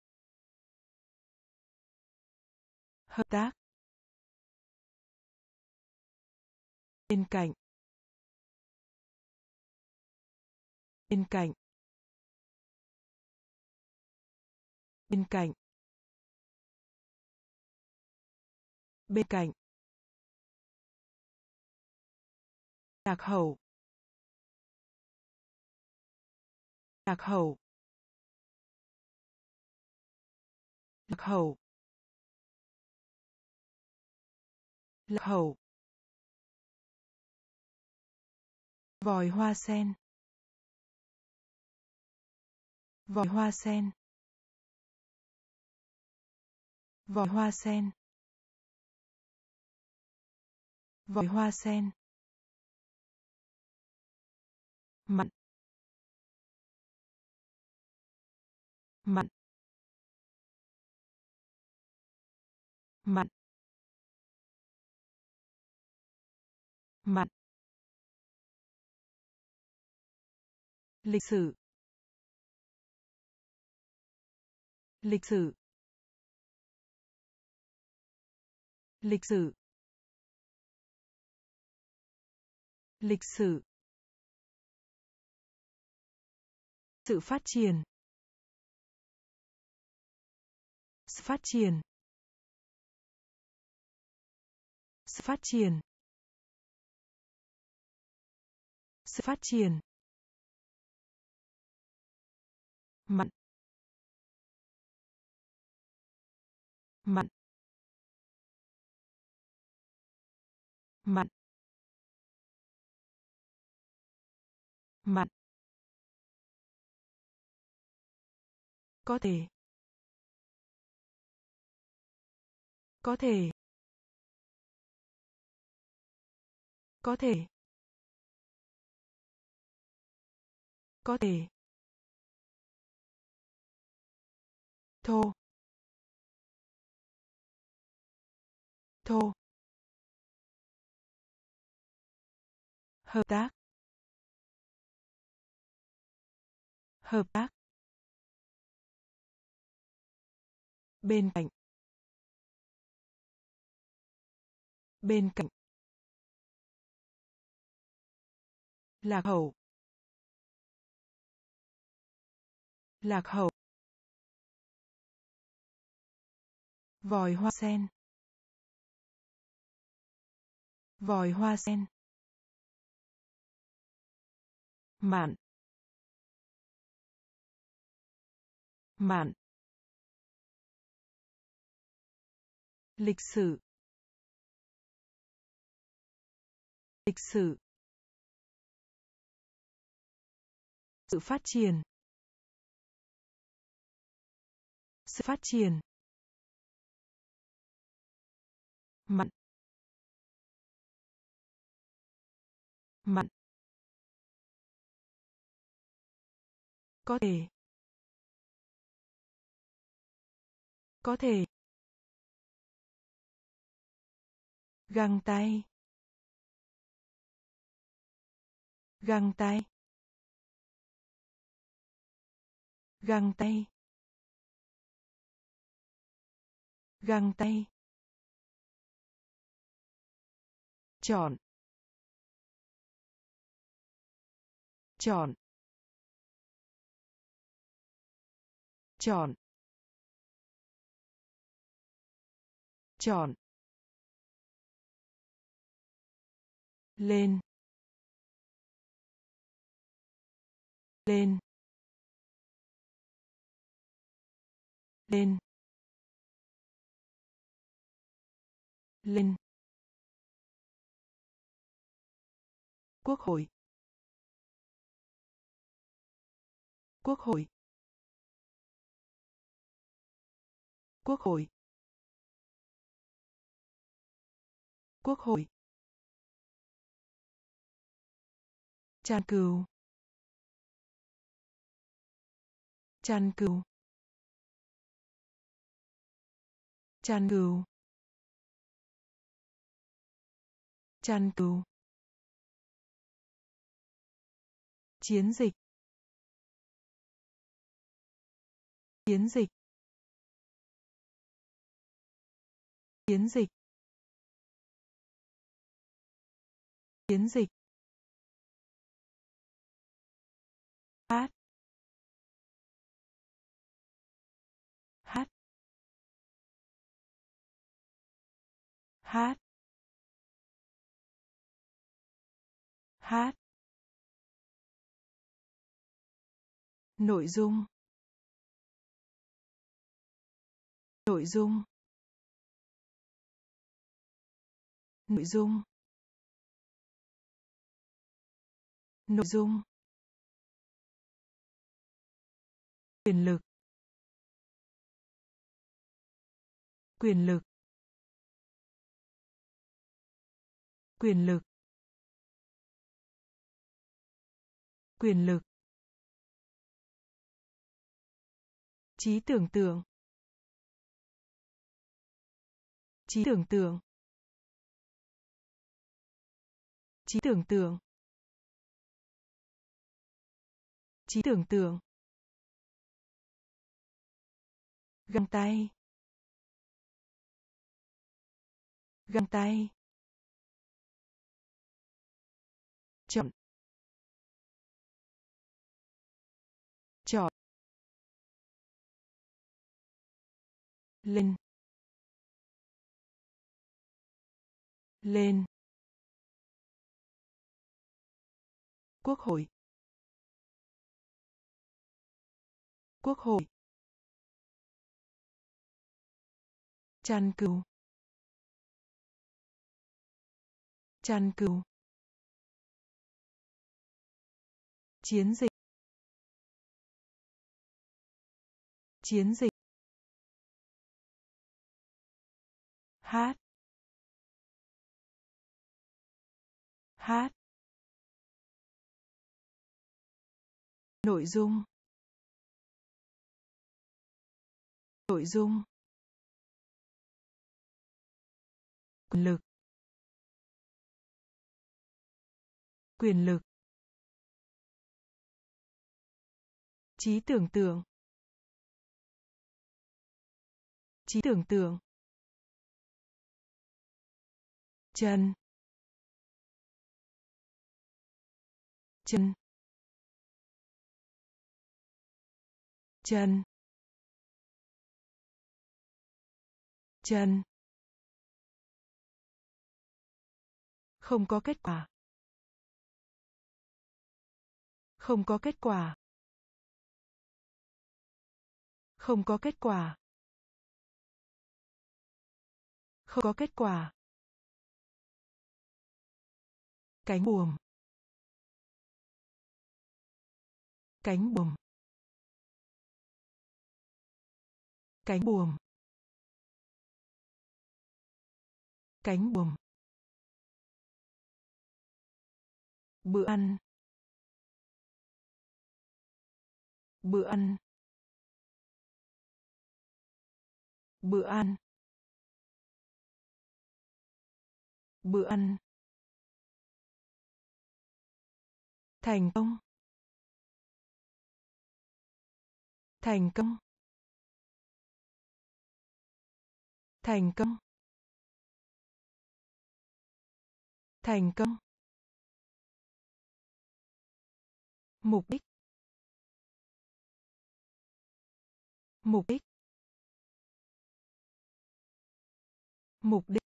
Hợp tác. Bên cạnh. Bên cạnh. Bên cạnh. Bên cạnh. Lạc hậu. Lạc hậu. Lạc hậu. Lạc hậu. Vòi hoa sen. Vòi hoa sen. Vòi hoa sen. Vòi hoa sen. Mặn. Mặn. Mặn. Mặn. Lịch sử. Lịch sử. Lịch sử. Lịch sử. Sự phát triển. Sự phát triển. Sự phát triển. Sự phát triển. Mặn. Mặn. Mặn. Mặn. Có thể. Có thể. Có thể. Có thể. Thô. Thô. Hợp tác. Hợp tác. Bên cạnh. Bên cạnh. Lạc hậu. Lạc hậu. Vòi hoa sen. Vòi hoa sen. Mạn. Mạn. Lịch sử. Lịch sử. Sự phát triển. Sự phát triển. Mặn. Mặn. Có thể. Có thể. Găng tay. Găng tay. Găng tay. Găng tay. Chọn. Chọn. Chọn. Chọn. Lên. Lên. Lên. Lên. Quốc hội. Quốc hội. Quốc hội. Quốc hội. Tràn cừu. Tràn cừu. Tràn cừu. Tràn cừu. Chiến dịch. Chiến dịch. Chiến dịch. Chiến dịch. Hát. Hát. Hát. Hát. Nội dung. Nội dung. Nội dung. Nội dung. Quyền lực. Quyền lực. Quyền lực. Quyền lực. Trí tưởng tượng. Trí tưởng tượng. Trí tưởng tượng. Trí tưởng tượng. Găng tay. Găng tay. Chọn. Chọn. Lên. Lên. Quốc hội. Quốc hội. Tràn cừu. Tràn cừu. Chiến dịch. Chiến dịch. Hát. Hát. Nội dung. Nội dung. Quyền lực. Quyền lực. Trí tưởng tượng. Trí tưởng tượng. chân, chân, chân, chân, không có kết quả, không có kết quả, không có kết quả, không có kết quả, cánh buồm, cánh buồm, cánh buồm, cánh buồm, bữa ăn, bữa ăn, bữa ăn, bữa ăn, thành công, thành công, thành công, thành công, mục đích, mục đích, mục đích,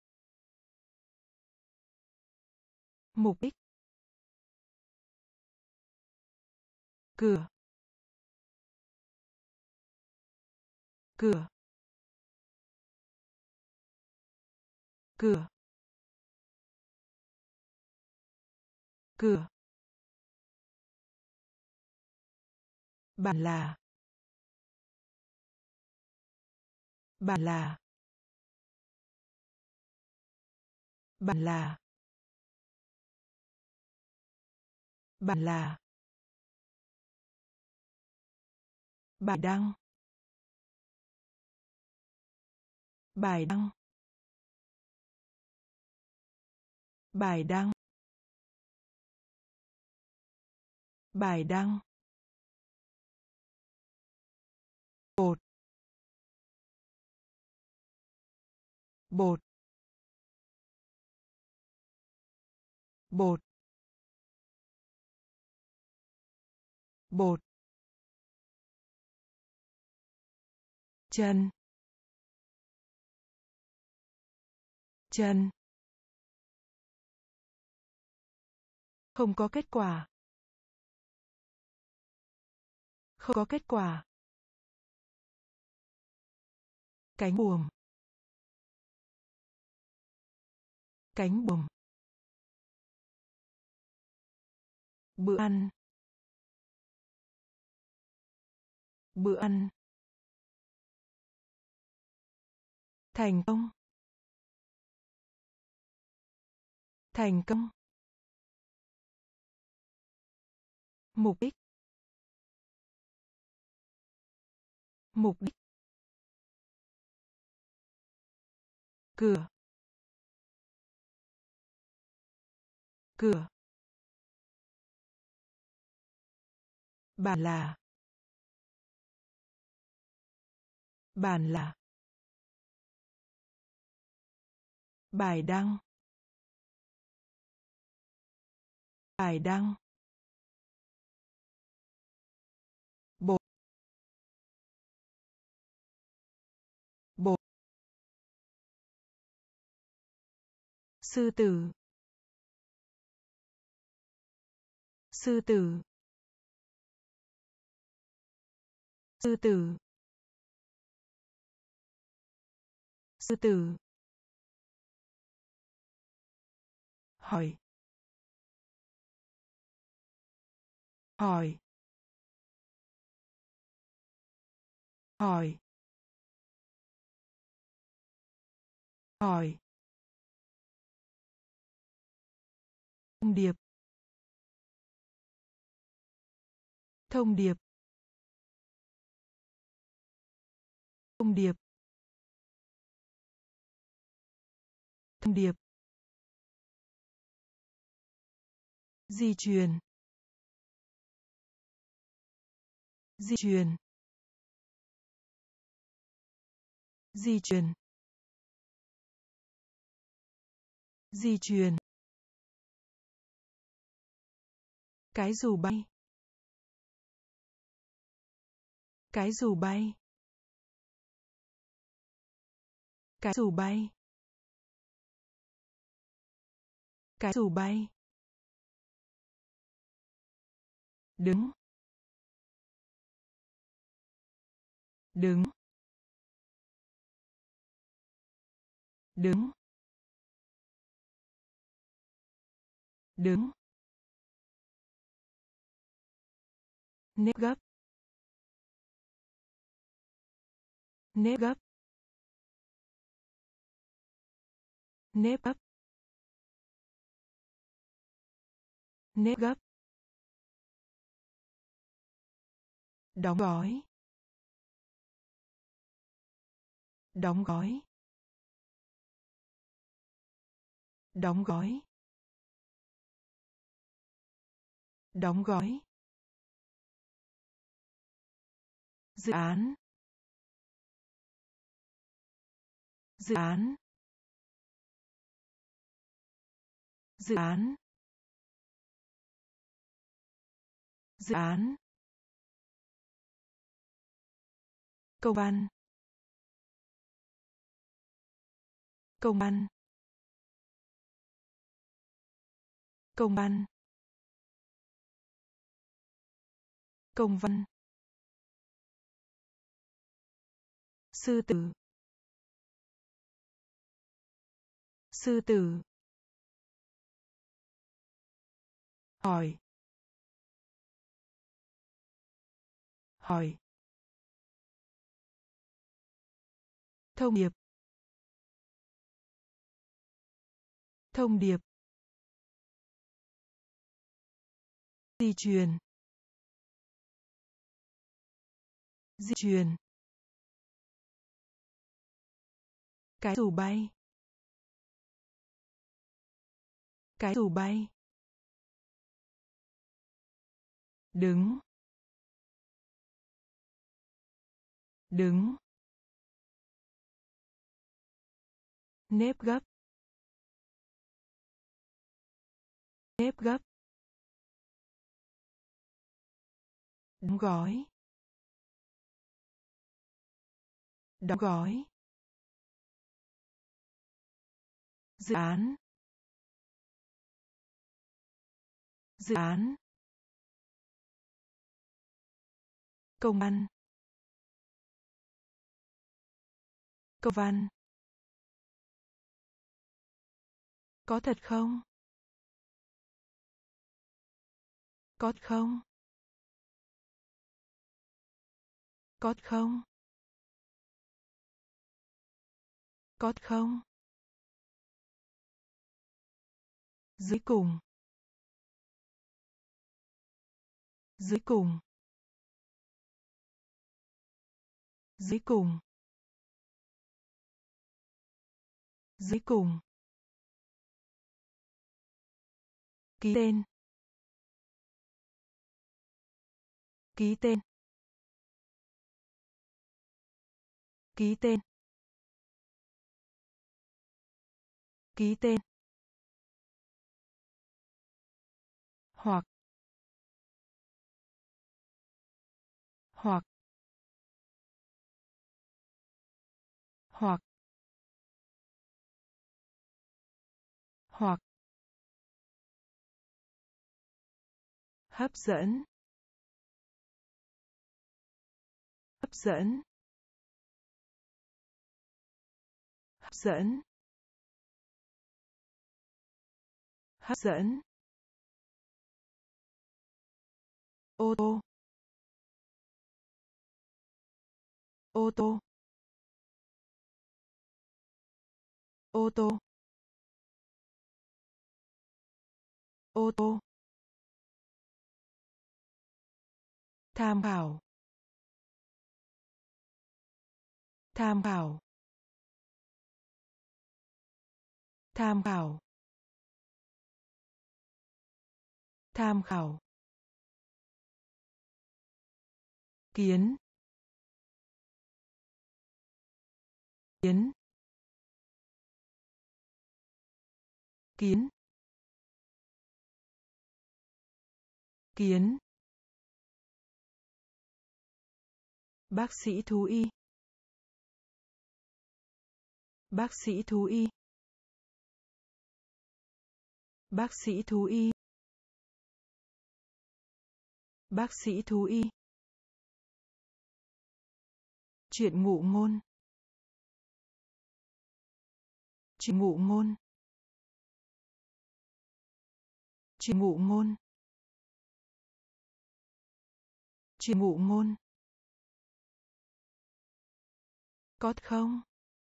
mục đích, cửa, cửa, cửa, cửa, bản là, bản là, bản là, bản là, bài đăng, bài đăng, bài đăng, bài đăng, bột, bột, bột, bột, chân, chân, không có kết quả, không có kết quả, cánh buồm, cánh buồm, bữa ăn, bữa ăn, thành công, thành công, mục đích, mục đích, cửa, cửa, bản là, bản là, bài đăng, bài đăng, bột, bột, sư tử, sư tử, sư tử, sư tử, hỏi, hỏi, hỏi, hỏi, thông điệp, thông điệp, thông điệp, thông điệp, di truyền, di truyền, di truyền, Di truyền. Cái dù bay. Cái dù bay. Cái dù bay. Cái dù bay. Đứng. Đứng. Đứng. Đứng. Nếp gấp. Nếp gấp. Nếp gấp. Nếp gấp. Đóng gói. Đóng gói. Đóng gói. Đóng gói. Dự án. Dự án. Dự án. Dự án. Công văn. Công văn. Công văn. Công văn. Sư tử. Sư tử. Hỏi. Hỏi. Thông điệp. Thông điệp. Di truyền. Di truyền. Cái dù bay. Cái dù bay. Đứng. Đứng. Nếp gấp. Nếp gấp. Đóng gói. Đóng gói. Dự án. Dự án. Công văn. Công văn. Có thật không? Có không? Có không? Có không? Dưới cùng. Dưới cùng. Dưới cùng. Dưới cùng. Ký tên. Ký tên. Ký tên. Ký tên. Hoặc. Hoặc. Hoặc. Hoặc. Hấp dẫn. Hấp dẫn. Hấp dẫn. Hấp dẫn. Ô tô. Ô tô. Ô tô. Ô tô. Tham khảo. Tham khảo. Tham khảo. Tham khảo. Kiến. Kiến. kiến, kiến, bác sĩ thú y, bác sĩ thú y, bác sĩ thú y, bác sĩ thú y, chuyện ngụ ngôn, chuyện ngụ ngôn, chuyện ngụ ngôn, chuyện ngụ ngôn, có không,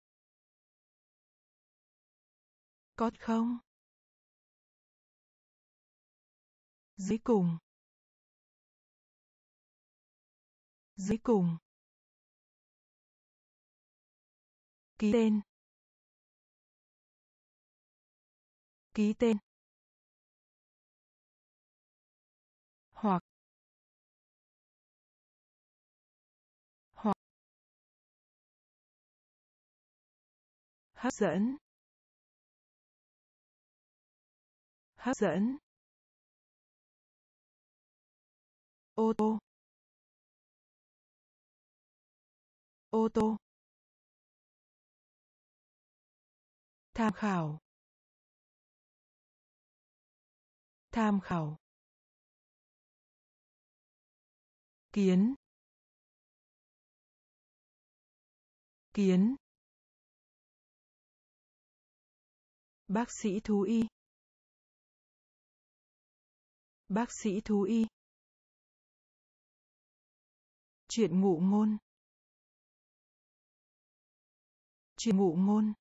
có không, dưới cùng, dưới cùng, ký tên, ký tên, hoặc, hoặc, hấp dẫn, hấp dẫn, ô tô, ô tô, tham khảo, tham khảo, kiến, kiến, bác sĩ thú y, bác sĩ thú y, chuyện ngụ ngôn, chuyện ngụ ngôn,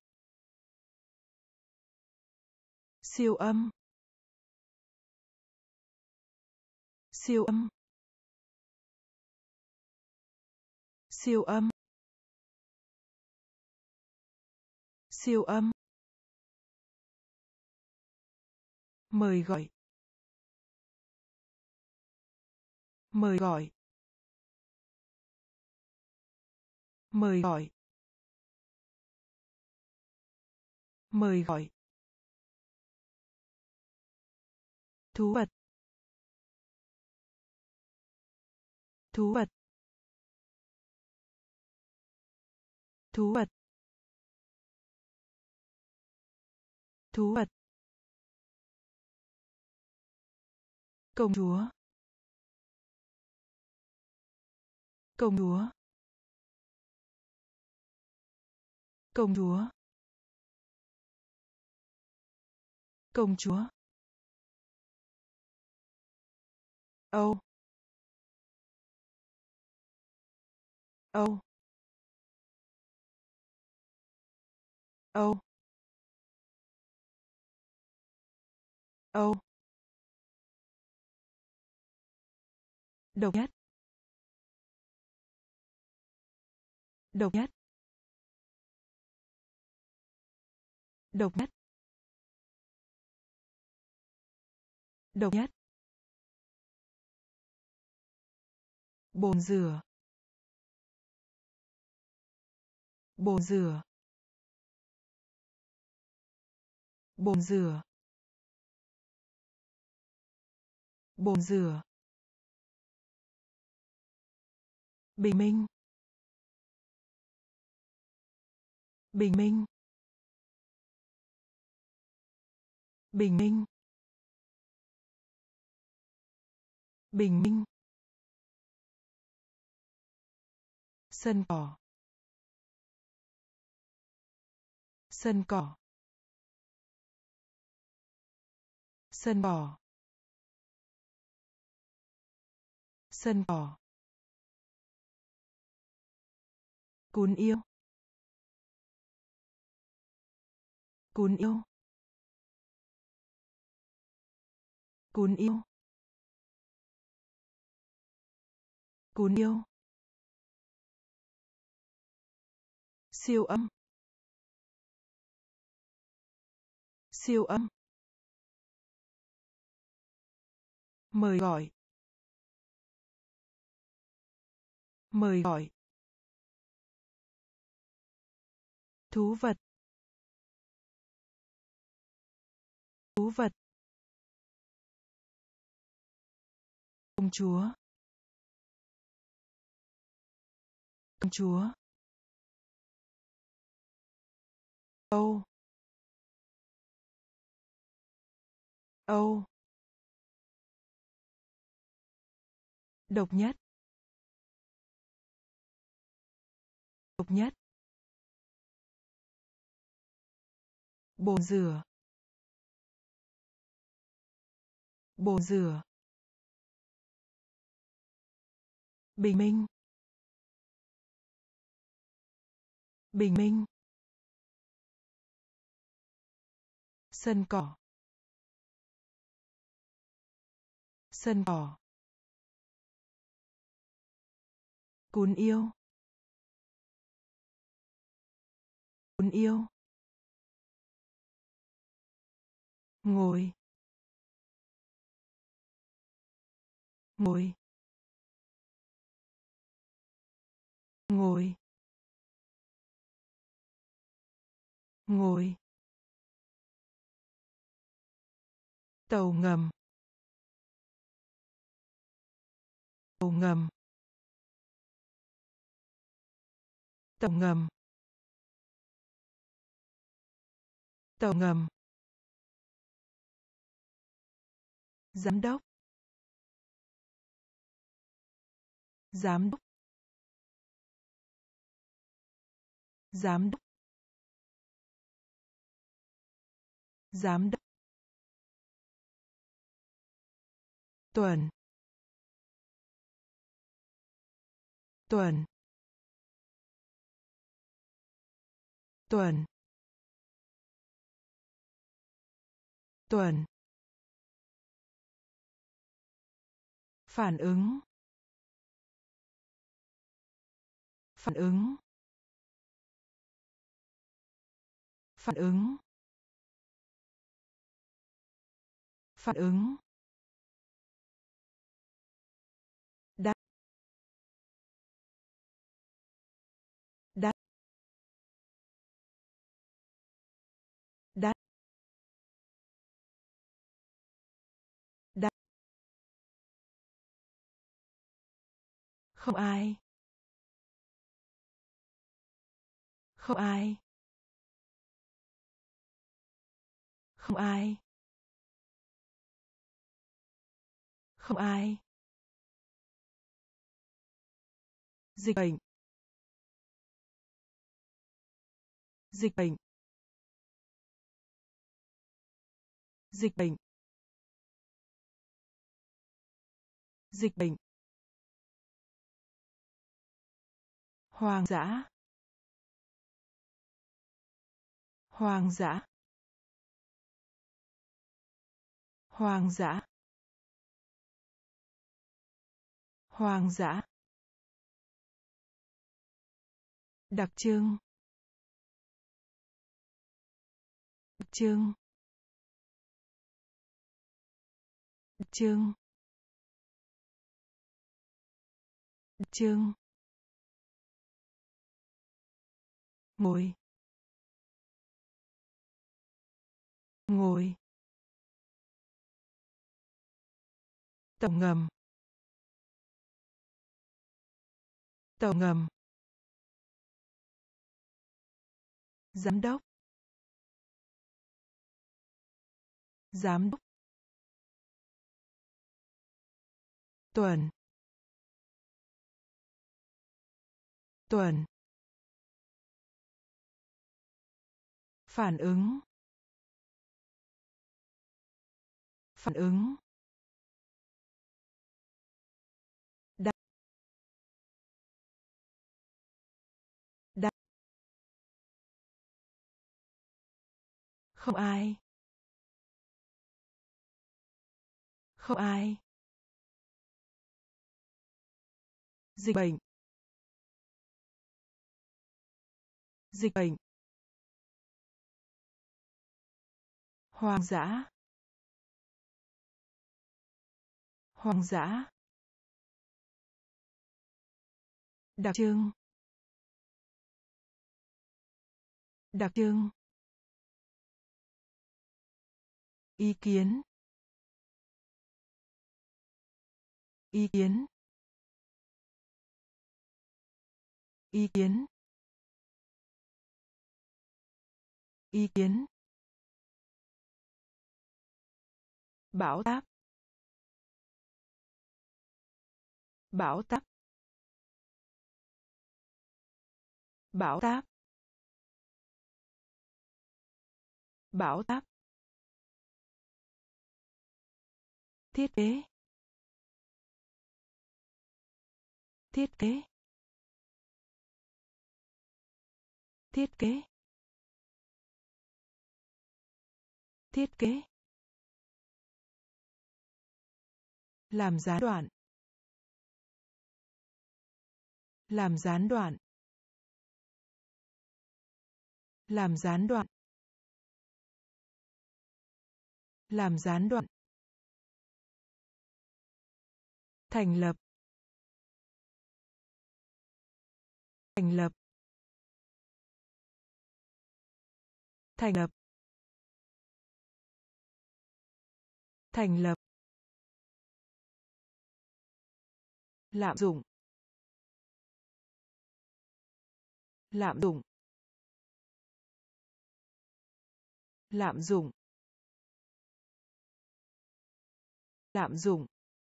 siêu âm, siêu âm, siêu âm, siêu âm, mời gọi, mời gọi, mời gọi, mời gọi, thú vật, thú vật, thú vật, thú vật, công chúa, công chúa, công chúa, công chúa, âu, âu, âu, âu, độc nhất, độc nhất, độc nhất, độc nhất, bồn rửa, bồn rửa, bồn rửa, bồn rửa, bình minh, bình minh, bình minh, bình minh, sân cỏ, sân cỏ, sân cỏ, sân cỏ, cún yêu, cún yêu, cún yêu, cún yêu, siêu âm, siêu âm, mời gọi, mời gọi, thú vật, Thú vật. Công chúa. Công chúa. Âu. Âu. Độc nhất. Độc nhất. Bồn rửa. Bồn rửa. Bình minh. Bình minh. Sân cỏ. Sân cỏ. Cún yêu. Cún yêu. Ngồi. Ngồi. Ngồi. Ngồi. Tàu ngầm. Tàu ngầm. Tàu ngầm. Tàu ngầm. Giám đốc. Giám đốc. Giám đốc. Giám đốc. Tuần. Tuần. Tuần. Tuần. Phản ứng. Phản ứng. Phản ứng. Phản ứng. Đắt. Đắt. Đắt. Đắt. Không ai. Không ai. Không ai. Không ai. Dịch bệnh. Dịch bệnh. Dịch bệnh. Dịch bệnh. Hoang dã. Hoang dã. Hoang dã. Hoang dã. Đặc trưng. Đặc trưng. Đặc trưng. Đặc trưng. Ngồi. Ngồi. Tàu ngầm. Tàu ngầm. Giám đốc. Giám đốc. Tuần. Tuần. Phản ứng. Phản ứng. Đắt. Đắt. Không ai. Không ai. Dịch bệnh. Dịch bệnh. Hoang dã. Hoang dã. Đặc trưng. Đặc trưng. ý kiến, ý kiến, ý kiến, ý kiến, bão táp, bão táp, bão táp, bão táp, thiết kế, thiết kế, thiết kế, thiết kế, làm gián đoạn, làm gián đoạn, làm gián đoạn, làm gián đoạn, thành lập, thành lập, thành lập, thành lập, lạm dụng, lạm dụng, lạm dụng, lạm dụng,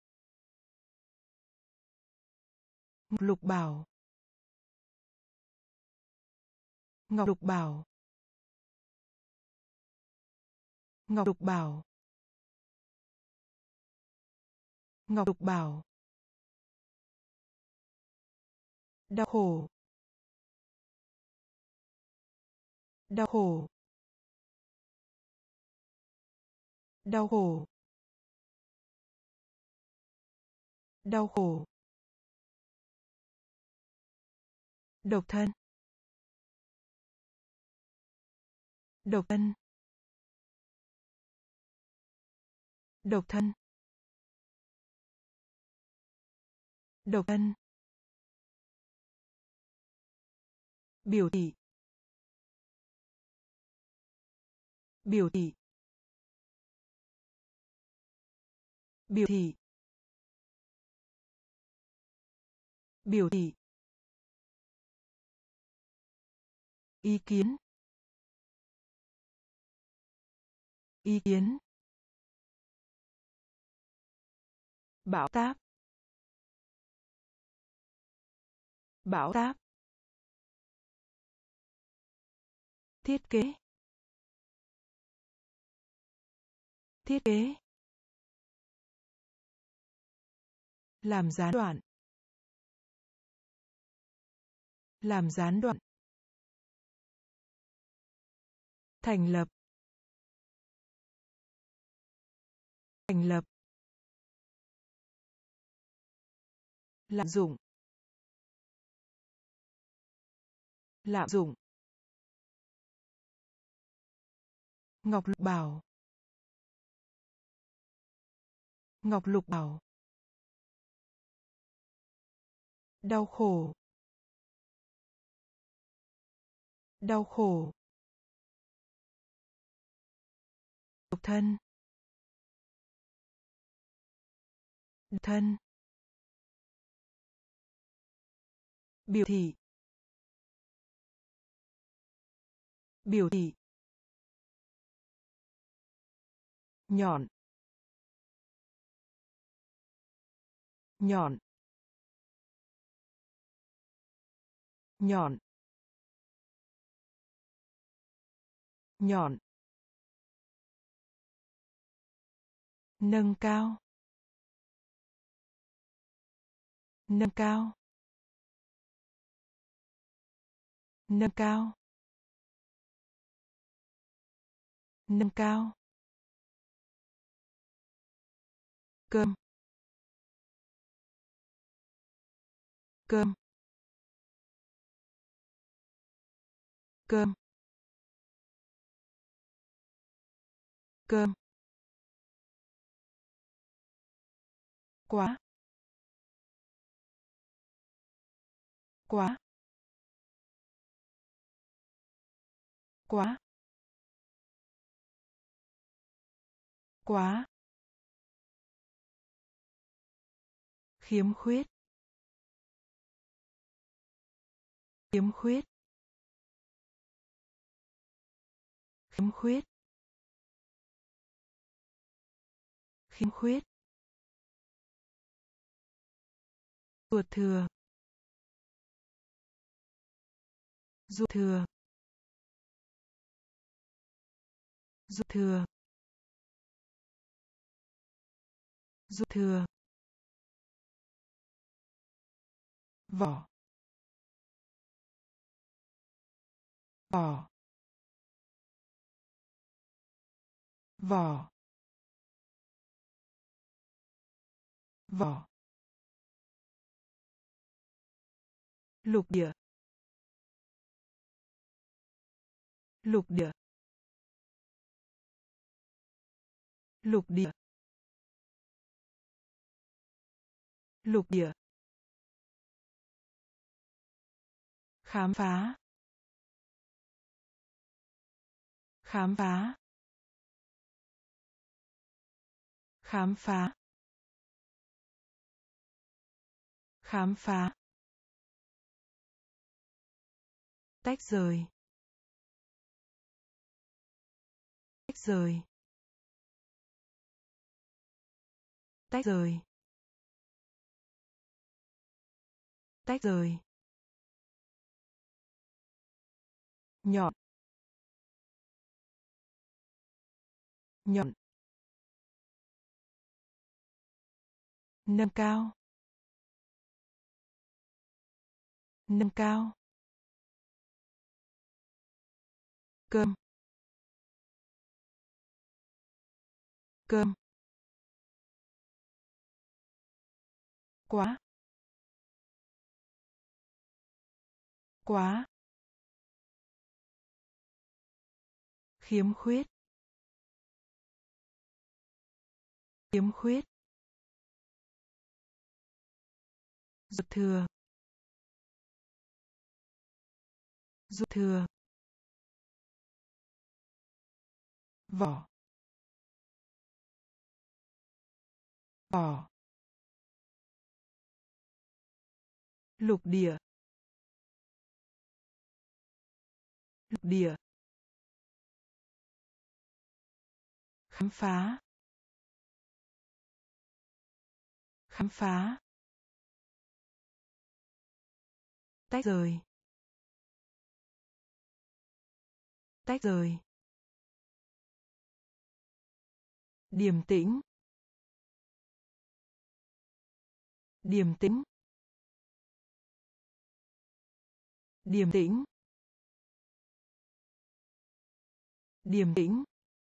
Ngọc Lục Bảo, Ngọc Lục Bảo, Ngọc Lục Bảo, Ngọc Lục Bảo, đau khổ, đau khổ, đau khổ, đau khổ, độc thân, độc thân, độc thân, độc thân, biểu thị, biểu thị, biểu thị, biểu thị, ý kiến, ý kiến, bão táp, bão táp, thiết kế, thiết kế, làm gián đoạn, làm gián đoạn, thành lập, thành lập, lạm dụng, lạm dụng, Ngọc Lục Bảo, Ngọc Lục Bảo, đau khổ, đau khổ, độc thân, độc thân, biểu thị, biểu thị, nhọn, nhọn, nhọn, nhọn, nâng cao, nâng cao, nâng cao, nâng cao, cơm, cơm, cơm, cơm, quá, quá, quá, Quá. Khiếm khuyết. Khiếm khuyết. Khiếm khuyết. Khiếm khuyết. Ruột thừa. Ruột thừa. Ruột thừa. Ruột thừa. Vỏ. Vỏ. Vỏ. Vỏ. Lục địa. Lục địa. Lục địa. Lục địa. Khám phá. Khám phá. Khám phá. Khám phá. Tách rời. Tách rời. Tách rời. Tách rời. Nhọn. Nhọn. Nâng cao. Nâng cao. Cơm. Cơm. Quá. Quá. Khiếm khuyết. Khiếm khuyết. Ruột thừa. Ruột thừa. Vỏ. Vỏ. Lục địa. Lục địa. Khám phá. Khám phá. Tách rời. Tách rời. Điềm tĩnh. Điềm tĩnh. Điềm tĩnh. Điềm tĩnh.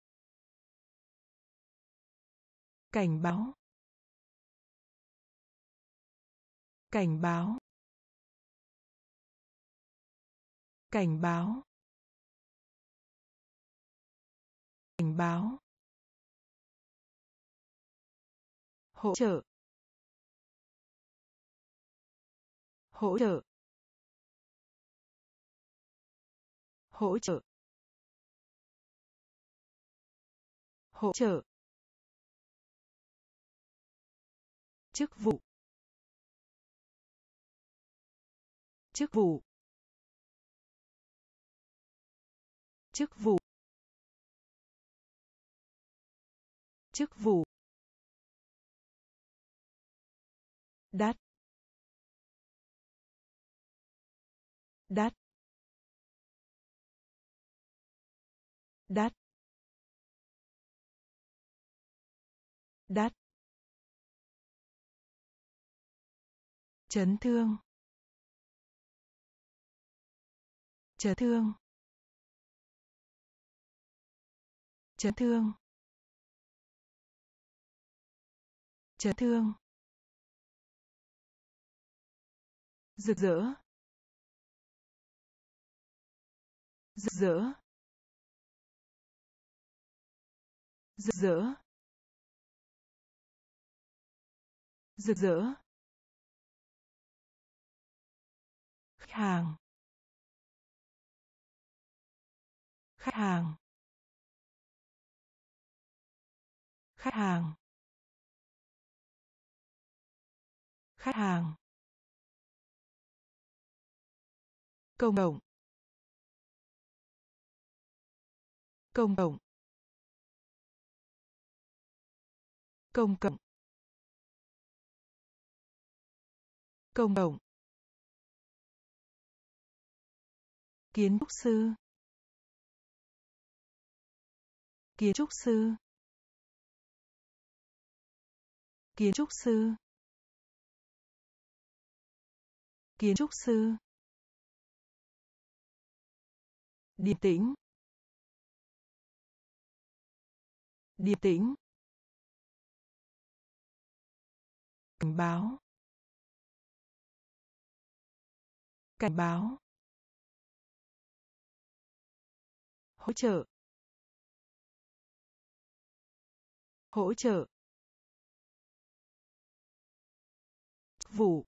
Cảnh báo. Cảnh báo. Cảnh báo. Cảnh báo. Hỗ trợ. Hỗ trợ. Hỗ trợ. Hỗ trợ. Chức vụ. Chức vụ. Chức vụ. Chức vụ. Đắt. Đắt. Đắt. Đắt. Chấn thương. Chấn thương. Chấn thương. Chấn thương. Rực rỡ. Rực rỡ. Rực rỡ. Rực rỡ. Khách hàng. Khách hàng. khách hàng, khách hàng, công cộng, công cộng, công cộng, công cộng, kiến trúc sư, kiến trúc sư, kiến trúc sư, kiến trúc sư, điềm tĩnh, điềm tĩnh, cảnh báo, cảnh báo, hỗ trợ, hỗ trợ, vụ,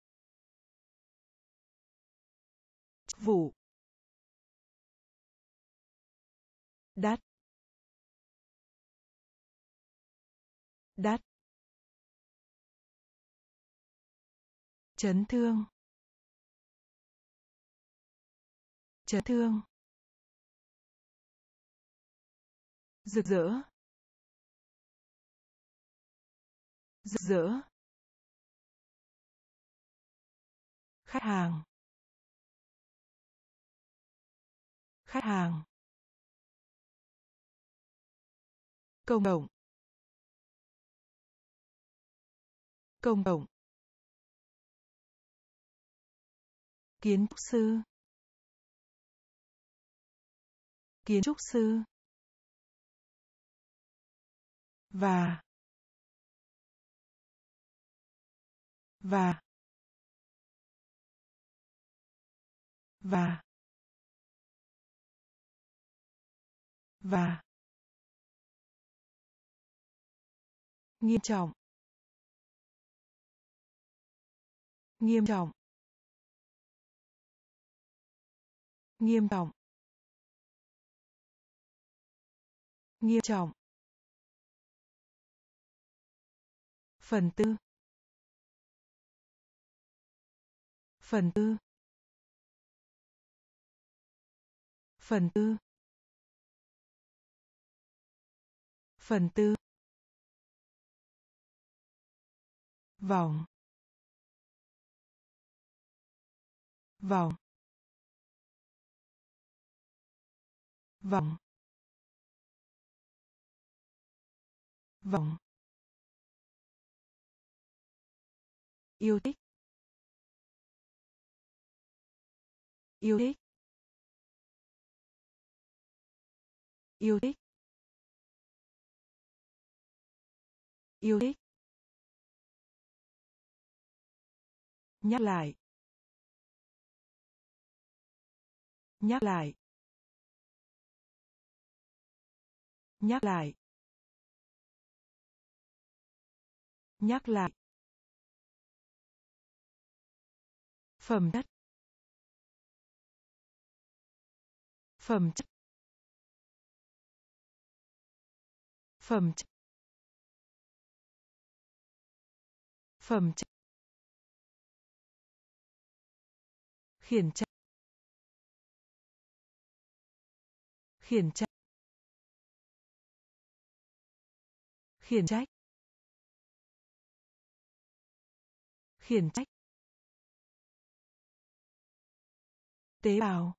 vụ, đắt, đắt, chấn thương, chấn thương, rực rỡ, rực rỡ, khách hàng, khách hàng, công cộng, công cộng, kiến trúc sư, kiến trúc sư, và, và, và, và, nghiêm trọng, nghiêm trọng, nghiêm trọng, nghiêm trọng, phần tư, phần tư, phần tư, phần tư, vòng, vòng, vòng, vòng, yêu thích, yêu thích, yêu thích, yêu thích, nhắc lại, nhắc lại, nhắc lại, nhắc lại, phẩm chất, phẩm chất, phẩm chất, phẩm chất, khiển trách, khiển trách, khiển trách, khiển trách, tế bào,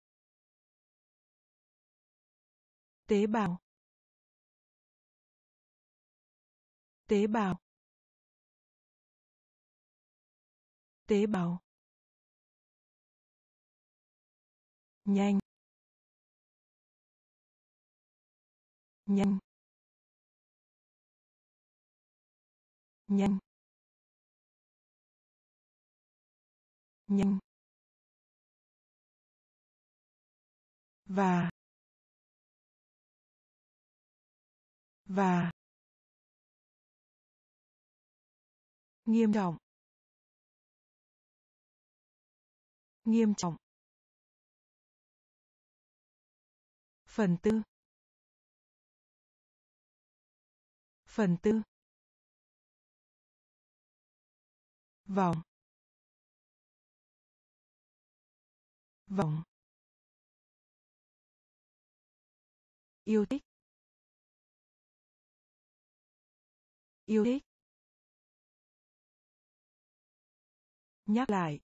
tế bào, tế bào, tế bào, nhanh, nhanh, nhanh, nhanh, và, và, nghiêm trọng, nghiêm trọng, phần tư, Phần tư. Vòng. Vòng. Yêu thích. Yêu thích. Nhắc lại.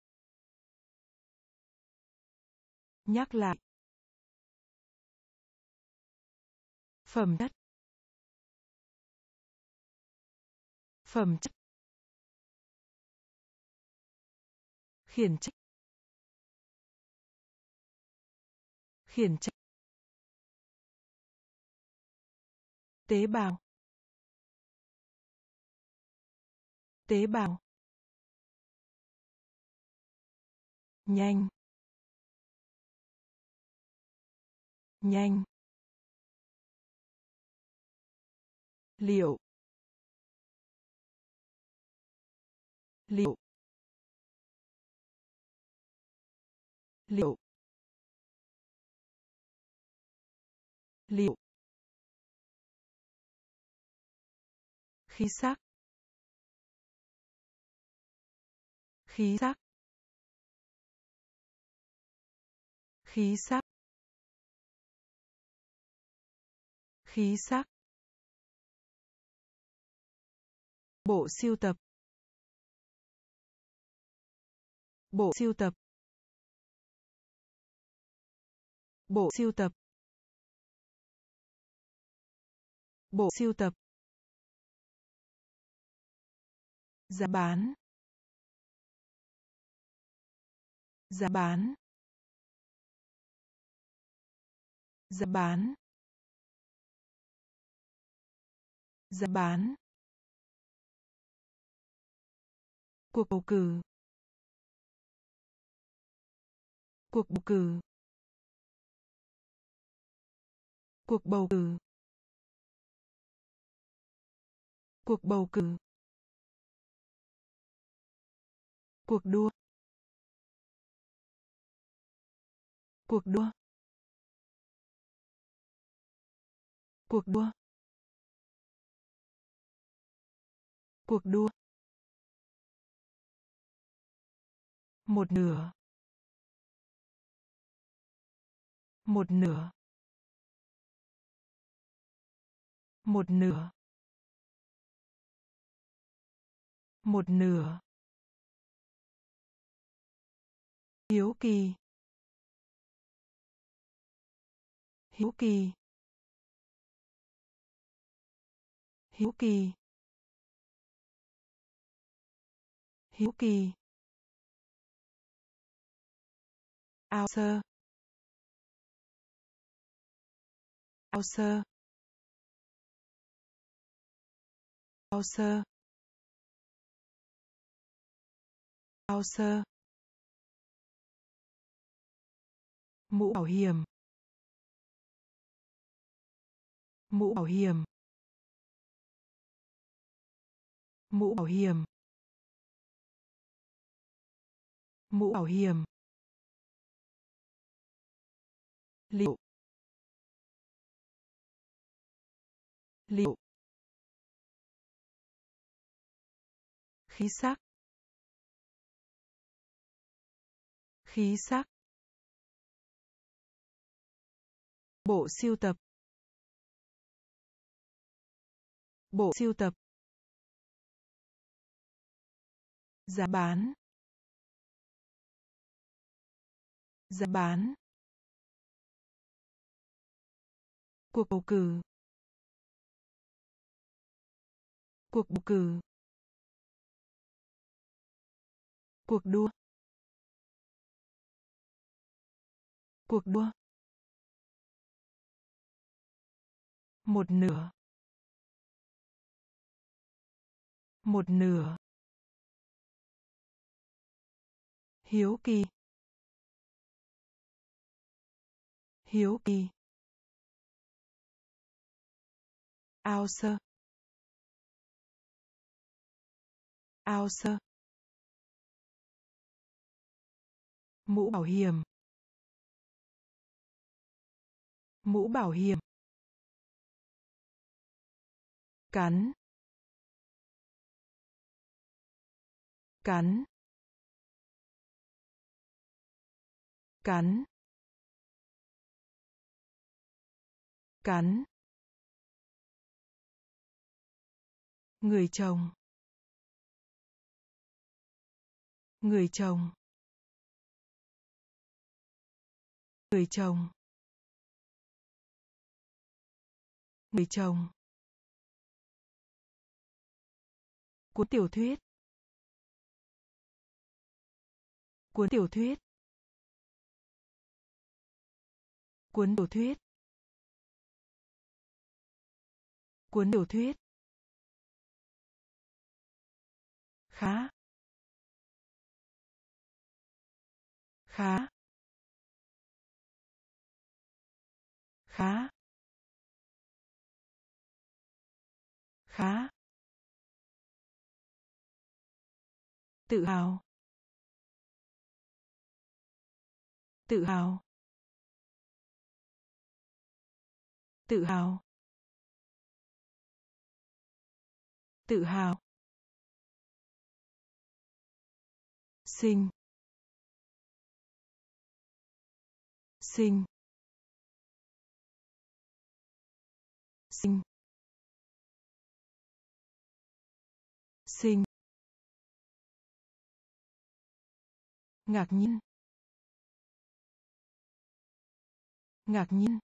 Nhắc lại. Phẩm chất. Phẩm chất. Khiển trách. Khiển trách. Tế bào. Tế bào. Nhanh. Nhanh. Liệu. Liệu. Liệu. Liệu. Khí sắc. Khí sắc. Khí sắc. Khí sắc. Bộ sưu tập. Bộ sưu tập. Bộ sưu tập. Bộ sưu tập. Giá bán. Giá bán. Giá bán. Giá bán. Cuộc bầu cử. Cuộc bầu cử. Cuộc bầu cử. Cuộc bầu cử. Cuộc đua. Cuộc đua. Cuộc đua. Cuộc đua. Một nửa. Một nửa. Một nửa. Một nửa. Hiếu kỳ. Hiếu kỳ. Hiếu kỳ. Hiếu kỳ. Ao sơ. Ao sơ. Ao sơ. Ao sơ. Mũ bảo hiểm. Mũ bảo hiểm. Mũ bảo hiểm. Mũ bảo hiểm. Liệu. Liệu. Khí sắc. Khí sắc. Bộ sưu tập. Bộ sưu tập. Giá bán. Giá bán. Cuộc bầu cử. Cuộc bầu cử. Cuộc đua. Cuộc đua. Một nửa. Một nửa. Hiếu kỳ. Hiếu kỳ. Ao sơ. Ao sơ. Mũ bảo hiểm. Mũ bảo hiểm. cắn cắn cắn cắn người chồng người chồng người chồng người chồng cuốn tiểu thuyết cuốn tiểu thuyết cuốn tiểu thuyết cuốn tiểu thuyết khá khá khá khá tự hào tự hào tự hào tự hào sinh sinh sinh sinh ngạc nhiên ngạc nhiên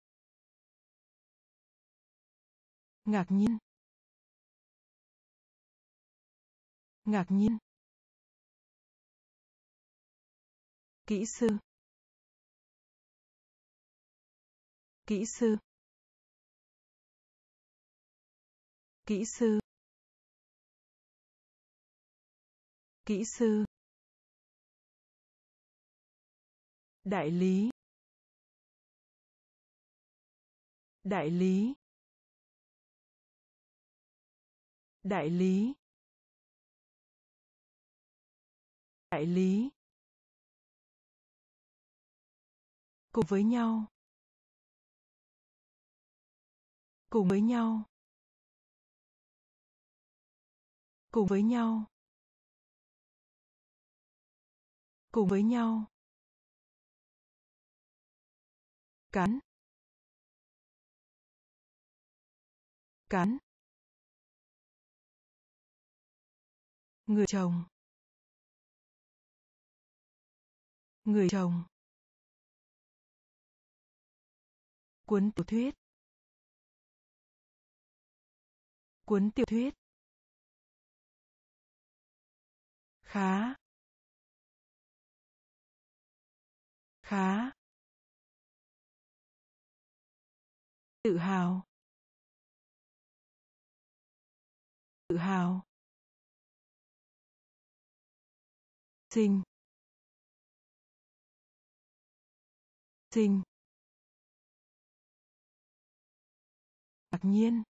ngạc nhiên ngạc nhiên kỹ sư kỹ sư kỹ sư kỹ sư đại lý đại lý đại lý đại lý cùng với nhau cùng với nhau cùng với nhau cùng với nhau cắn cắn người chồng người chồng cuốn tiểu thuyết cuốn tiểu thuyết khá khá tự hào tự hào sinh sinh ngạc nhiên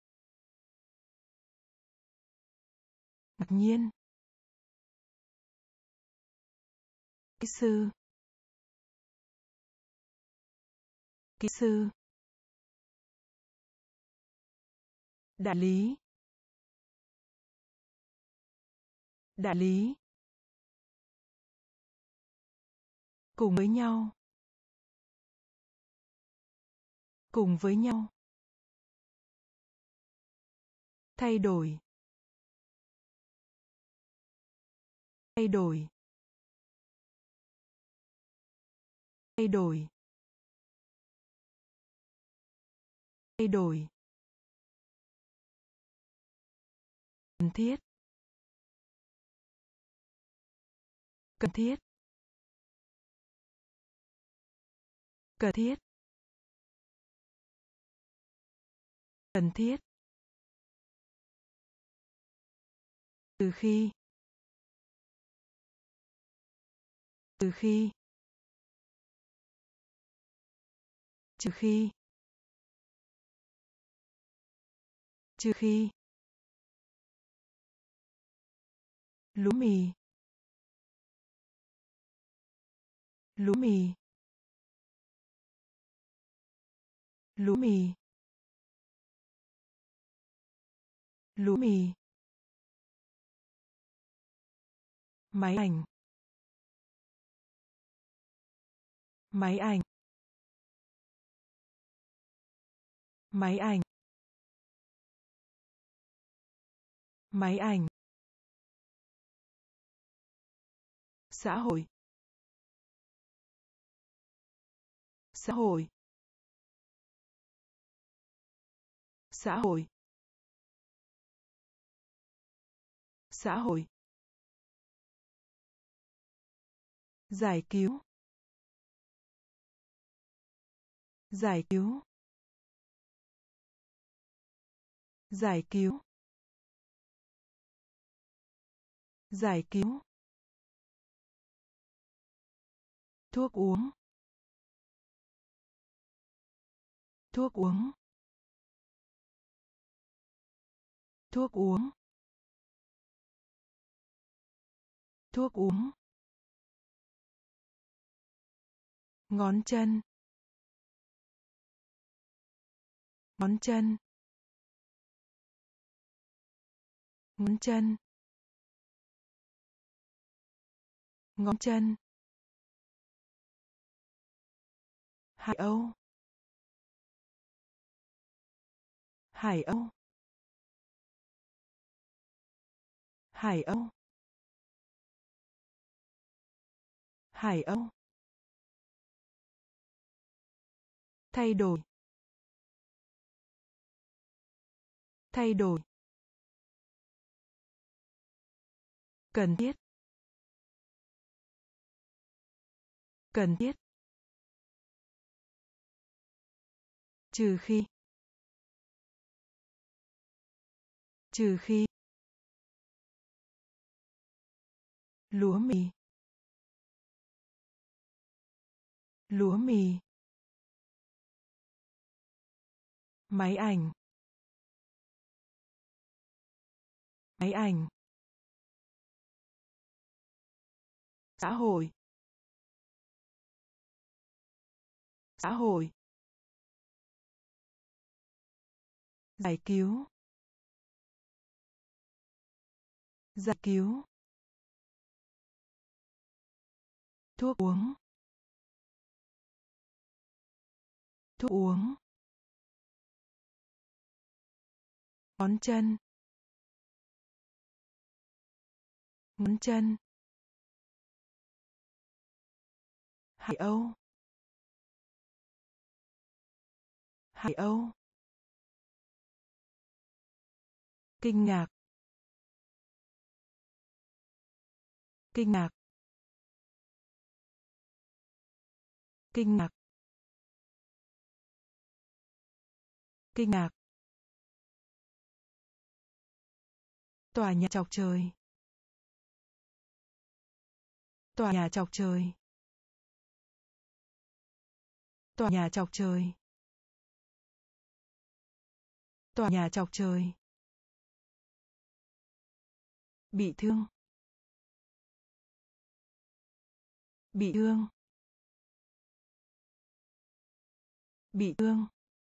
ngạc nhiên kỹ sư kỹ sư đại lý đại lý cùng với nhau cùng với nhau thay đổi thay đổi thay đổi thay đổi cần thiết cần thiết cần thiết cần thiết từ khi từ khi trừ khi trừ khi lúa mì lúa mì lúa mì Lúa mì. Máy ảnh. Máy ảnh. Máy ảnh. Máy ảnh. Xã hội. Xã hội. Xã hội. Xã hội. Giải cứu. Giải cứu. Giải cứu. Giải cứu. Thuốc uống. Thuốc uống. Thuốc uống. Thuốc uống. Ngón chân. Ngón chân. Ngón chân. Ngón chân. Hải Âu. Hải Âu. Hải Âu. Hải Âu. Thay đổi. Thay đổi. Cần thiết. Cần thiết. Trừ khi. Trừ khi. Lúa mì. Lúa mì. Máy ảnh. Máy ảnh. Xã hội. Xã hội. Giải cứu. Giải cứu. Thuốc uống. Thuốc uống. Ngón chân. Ngón chân. Hải Âu. Hải Âu. Kinh ngạc. Kinh ngạc. Kinh ngạc. Kinh ngạc. Tòa nhà chọc trời. Tòa nhà chọc trời. Tòa nhà chọc trời. Tòa nhà chọc trời. Bị thương. Bị thương. Bị thương.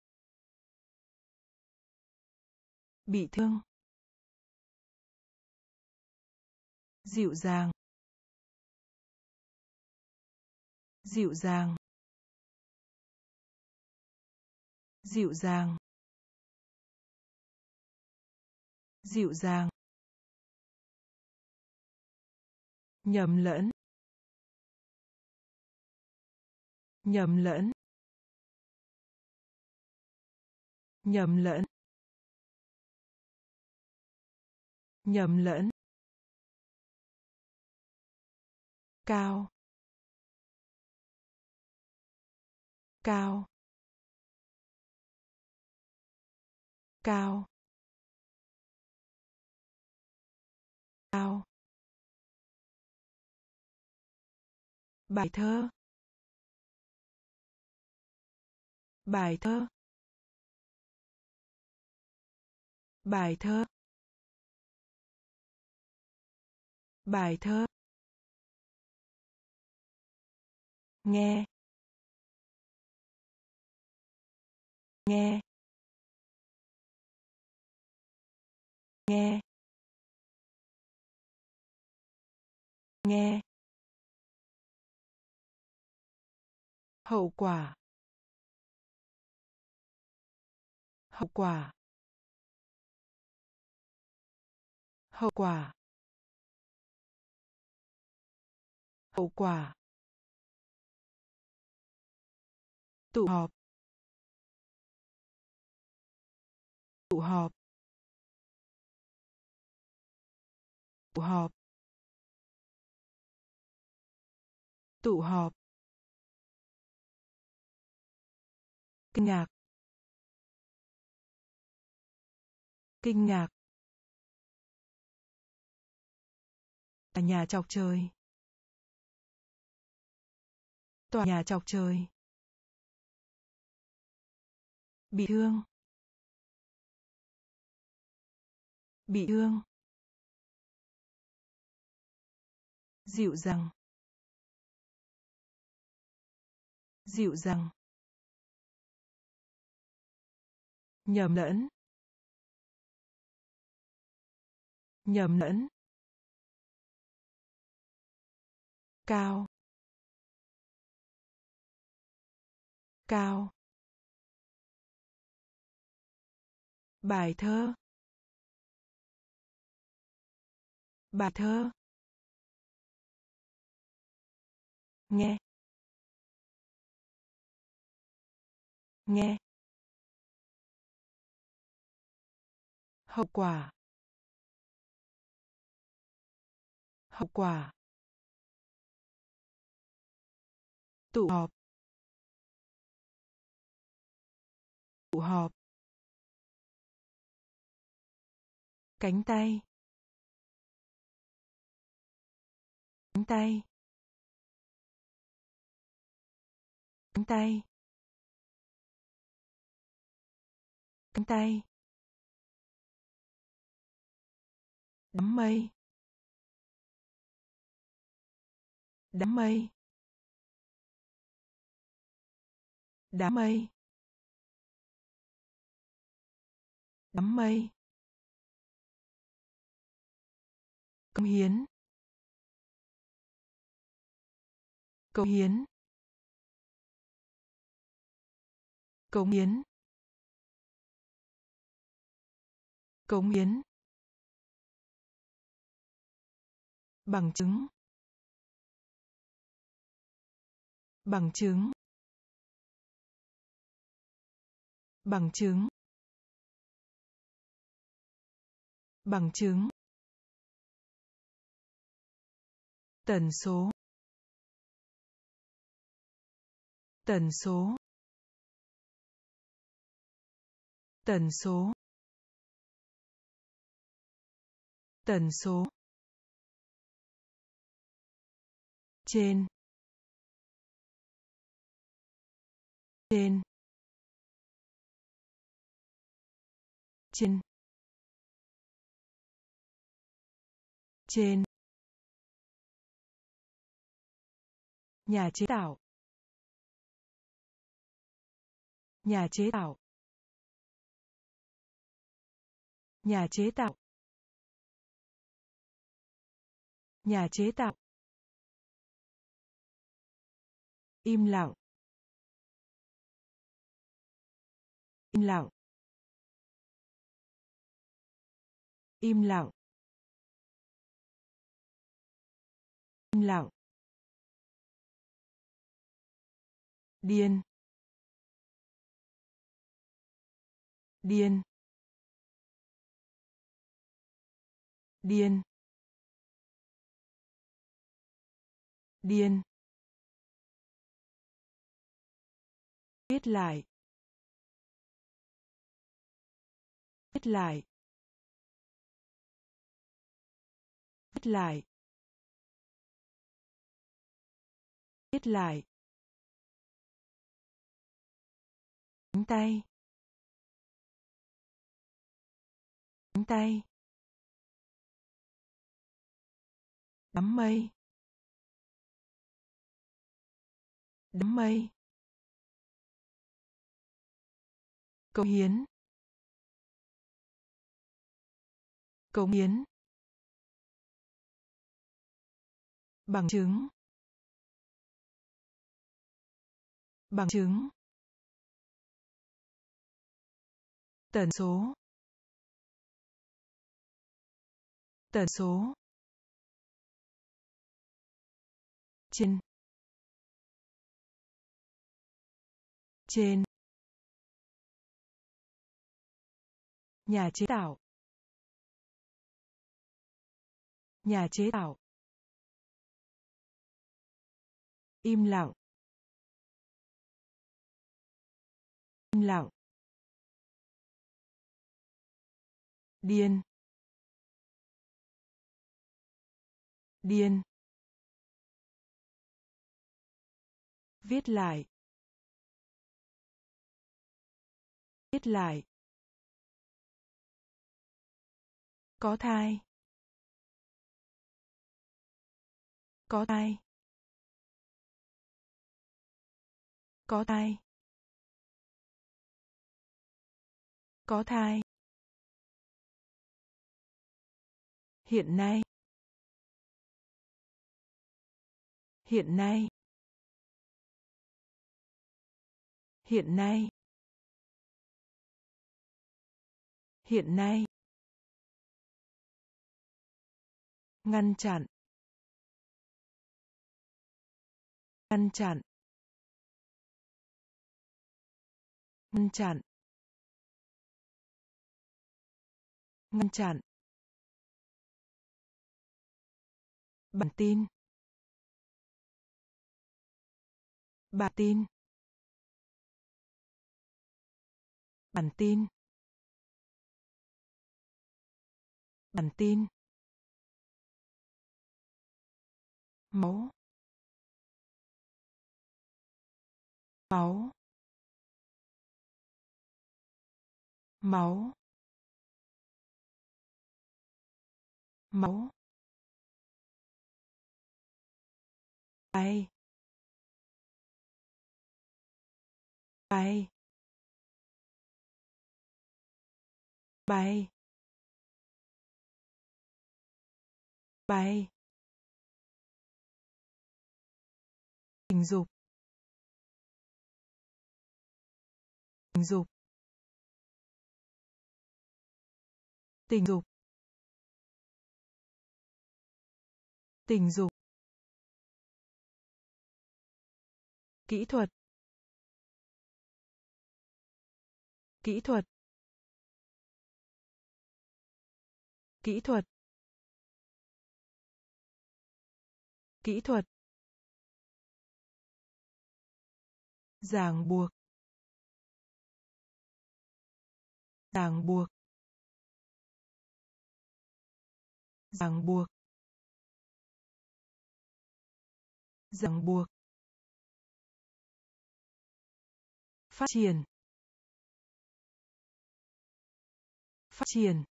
Bị thương. Dịu dàng. Dịu dàng. Dịu dàng. Dịu dàng. Nhầm lẫn. Nhầm lẫn. Nhầm lẫn. Nhầm lẫn. Cao. Cao. Cao. Cao. Bài thơ. Bài thơ. Bài thơ. Bài thơ. Nghe. Nghe. nghe, nghe, hậu quả, hậu quả, hậu quả, hậu quả, tụ họp, tụ họp, tụ họp, tụ họp, kinh ngạc, kinh ngạc, tòa nhà chọc trời, tòa nhà chọc trời, bị thương, bị thương, dịu dàng, dịu dàng, nhầm lẫn, nhầm lẫn, cao, cao, bài thơ, bài thơ, nghe, nghe, hậu quả, hậu quả, tụ họp, tụ họp, cánh tay, cánh tay, cánh tay, cánh tay, đám mây, đám mây, đám mây, đám mây, cống hiến, cống hiến, cống hiến, cống hiến, bằng chứng, bằng chứng, bằng chứng, bằng chứng, tần số, tần số, tần số, tần số, trên, trên, trên, trên, nhà chế tạo, nhà chế tạo, nhà chế tạo, nhà chế tạo, im lặng, im lặng, im lặng, im lặng, điên, điên, điên, điên, viết lại, viết lại, viết lại, viết lại, cánh tay, cánh tay, đám mây, đám mây, cống hiến, cống hiến, bằng chứng, bằng chứng, tần số, tần số, trên, trên, nhà chế tạo, nhà chế tạo, im lặng, im lặng, điên, điên, viết lại, viết lại, có thai, có thai, có thai, có thai, hiện nay, hiện nay, hiện nay, hiện nay, ngăn chặn, ngăn chặn, ngăn chặn, ngăn chặn, bản tin, bản tin, bản tin, bản tin, máu, máu, máu, máu, bay, bay, bay, bay, tình dục, tình dục, tình dục, tình dục, kỹ thuật, kỹ thuật, kỹ thuật, kỹ thuật, ràng buộc, ràng buộc, ràng buộc, ràng buộc, phát triển, phát triển,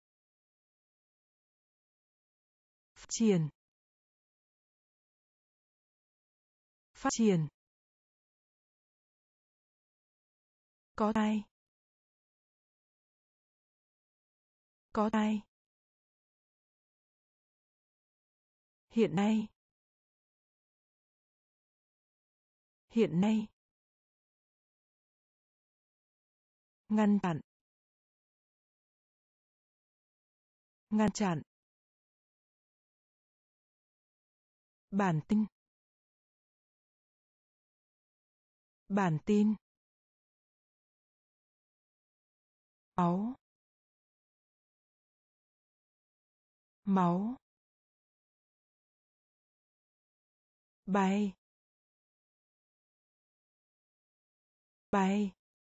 phát triển, phát triển, có thai, có thai, hiện nay, hiện nay, ngăn chặn, ngăn chặn, bản tin, bản tin, máu, máu, bay, bay,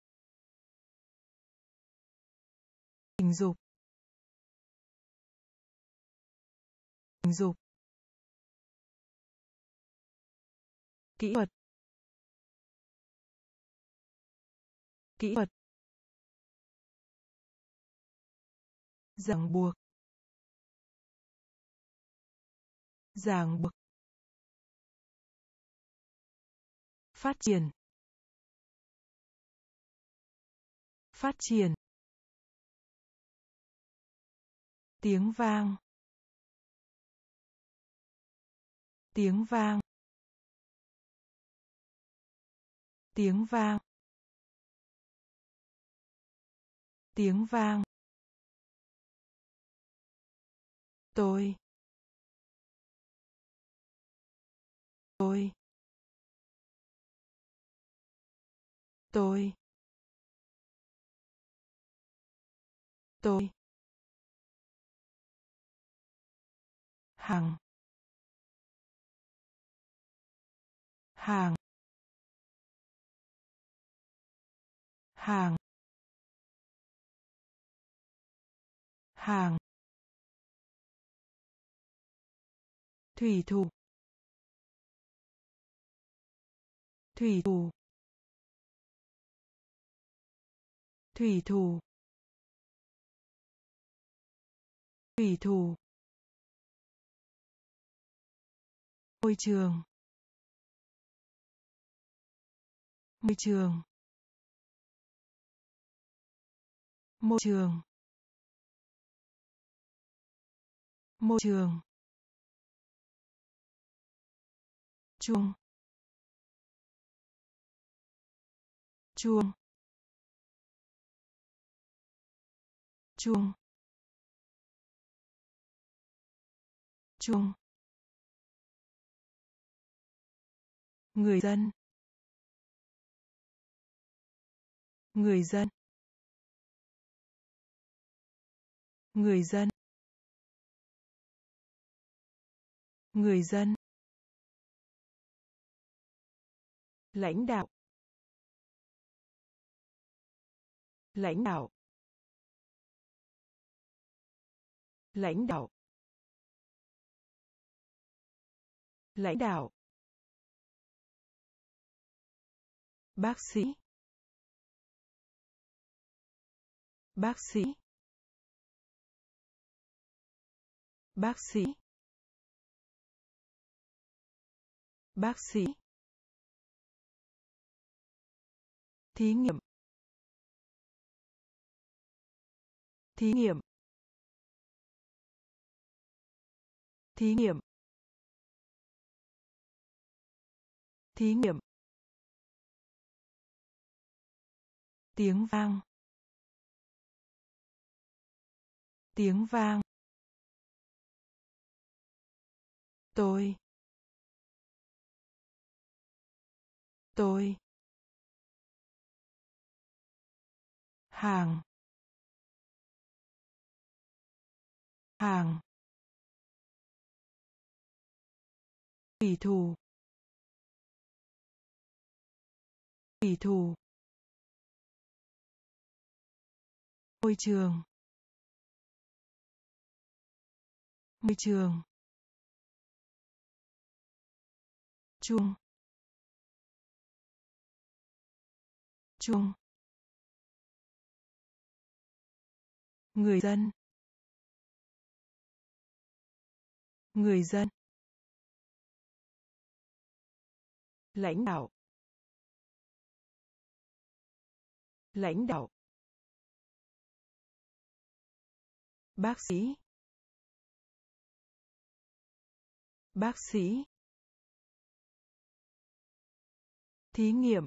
tình dục, tình dục, kỹ thuật, kỹ thuật, ràng buộc, ràng buộc, phát triển, phát triển, Tiếng vang. Tiếng vang. Tiếng vang. Tiếng vang. Tôi. Tôi. Tôi. Tôi. Hàng. Hàng. Hàng. Hàng. Thủy thủ. Thủy thủ. Thủy thủ. Thủy thủ. Môi trường. Môi trường. Môi trường. Môi trường. Chuông. Chuông. Chuông. Chuông. Người dân. Người dân. Người dân. Người dân. Lãnh đạo. Lãnh đạo. Lãnh đạo. Lãnh đạo. Bác sĩ. Bác sĩ. Bác sĩ. Bác sĩ. Thí nghiệm. Thí nghiệm. Thí nghiệm. Thí nghiệm. Tiếng vang. Tiếng vang. Tôi. Tôi. Hàng. Hàng. Thủy thủ. Thủy thủ. Môi trường. Môi trường. Chuông. Chuông. Người dân. Người dân. Lãnh đạo. Lãnh đạo. Bác sĩ. Bác sĩ. Thí nghiệm.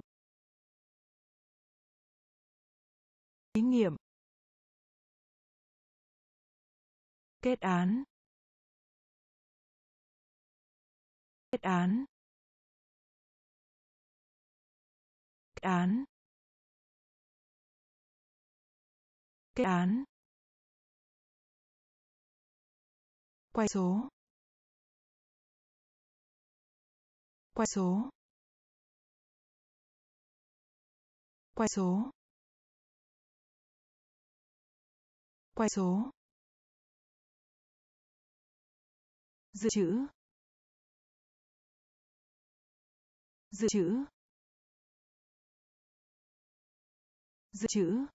Thí nghiệm. Kết án. Kết án. Kết án. Kết án. Quay số. Quay số. Quay số. Quay số. Dự trữ. Dự trữ. Dự trữ.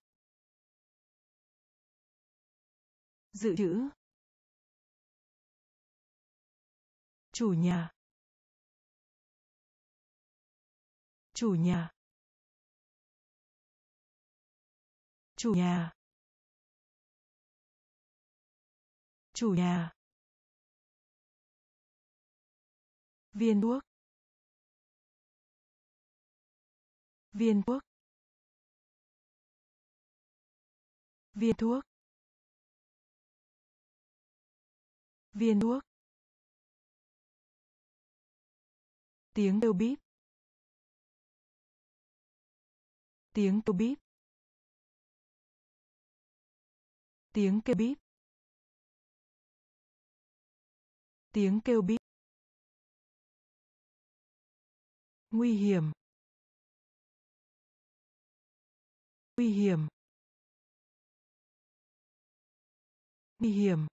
Dự trữ. Chủ nhà. Chủ nhà. Chủ nhà. Chủ nhà. Viên thuốc. Viên thuốc. Viên thuốc. Viên thuốc. Tiếng kêu bíp. Tiếng kêu bíp. Tiếng kêu bíp. Tiếng kêu bíp. Nguy hiểm. Nguy hiểm. Nguy hiểm.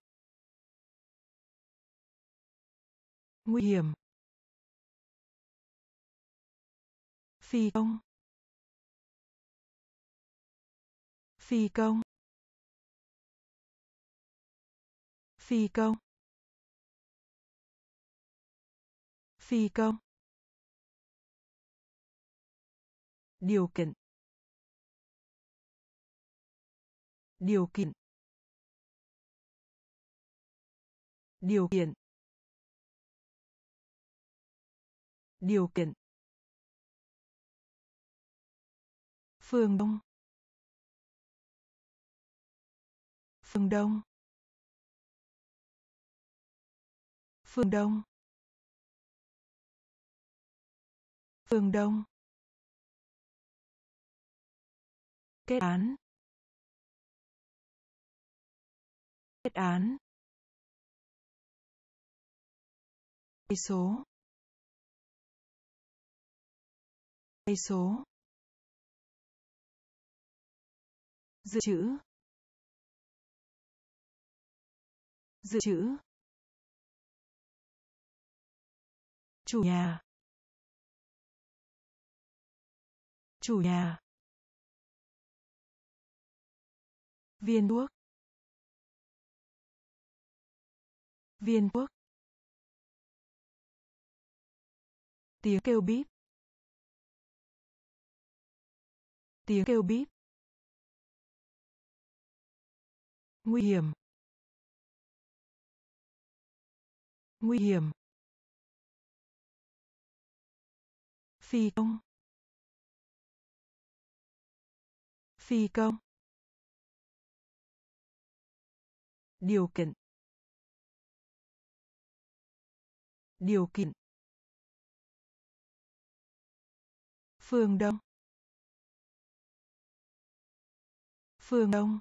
Nguy hiểm. Phi công. Phi công. Phi công. Phi công. Điều kiện. Điều kiện. Điều kiện. Điều kiện. Phương Đông. Phương Đông. Phương Đông. Phương Đông. Kết án. Kết án. Cây số. Cây số. Dự trữ. Dự trữ. Chủ nhà. Chủ nhà. Viên thuốc. Viên thuốc. Tiếng kêu bíp. Tiếng kêu bíp. Nguy hiểm. Nguy hiểm. Phi công. Phi công. Điều kiện. Điều kiện. Phương Đông. Phương Đông.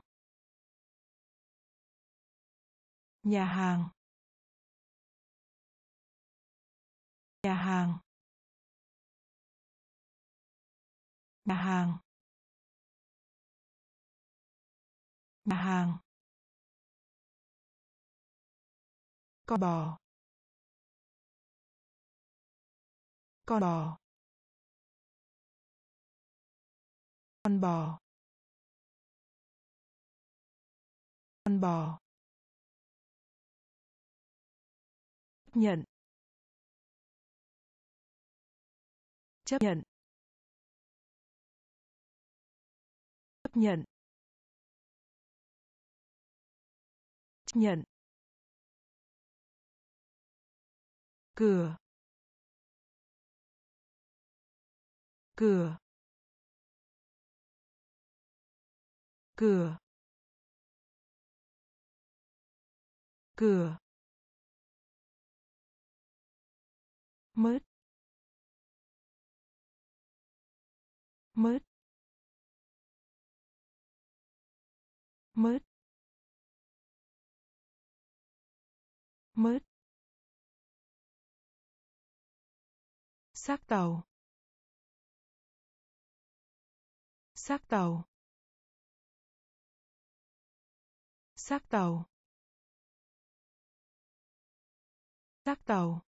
Nhà hàng. Nhà hàng. Nhà hàng. Nhà hàng. Con bò. Con bò. Con bò. Con bò. Chấp nhận. Chấp nhận. Chấp nhận. Chấp nhận. Cửa. Cửa. Cửa. Cửa. Mớt. Mớt. Mớt. Mớt. Xác tàu. Xác tàu. Xác tàu. Xác tàu.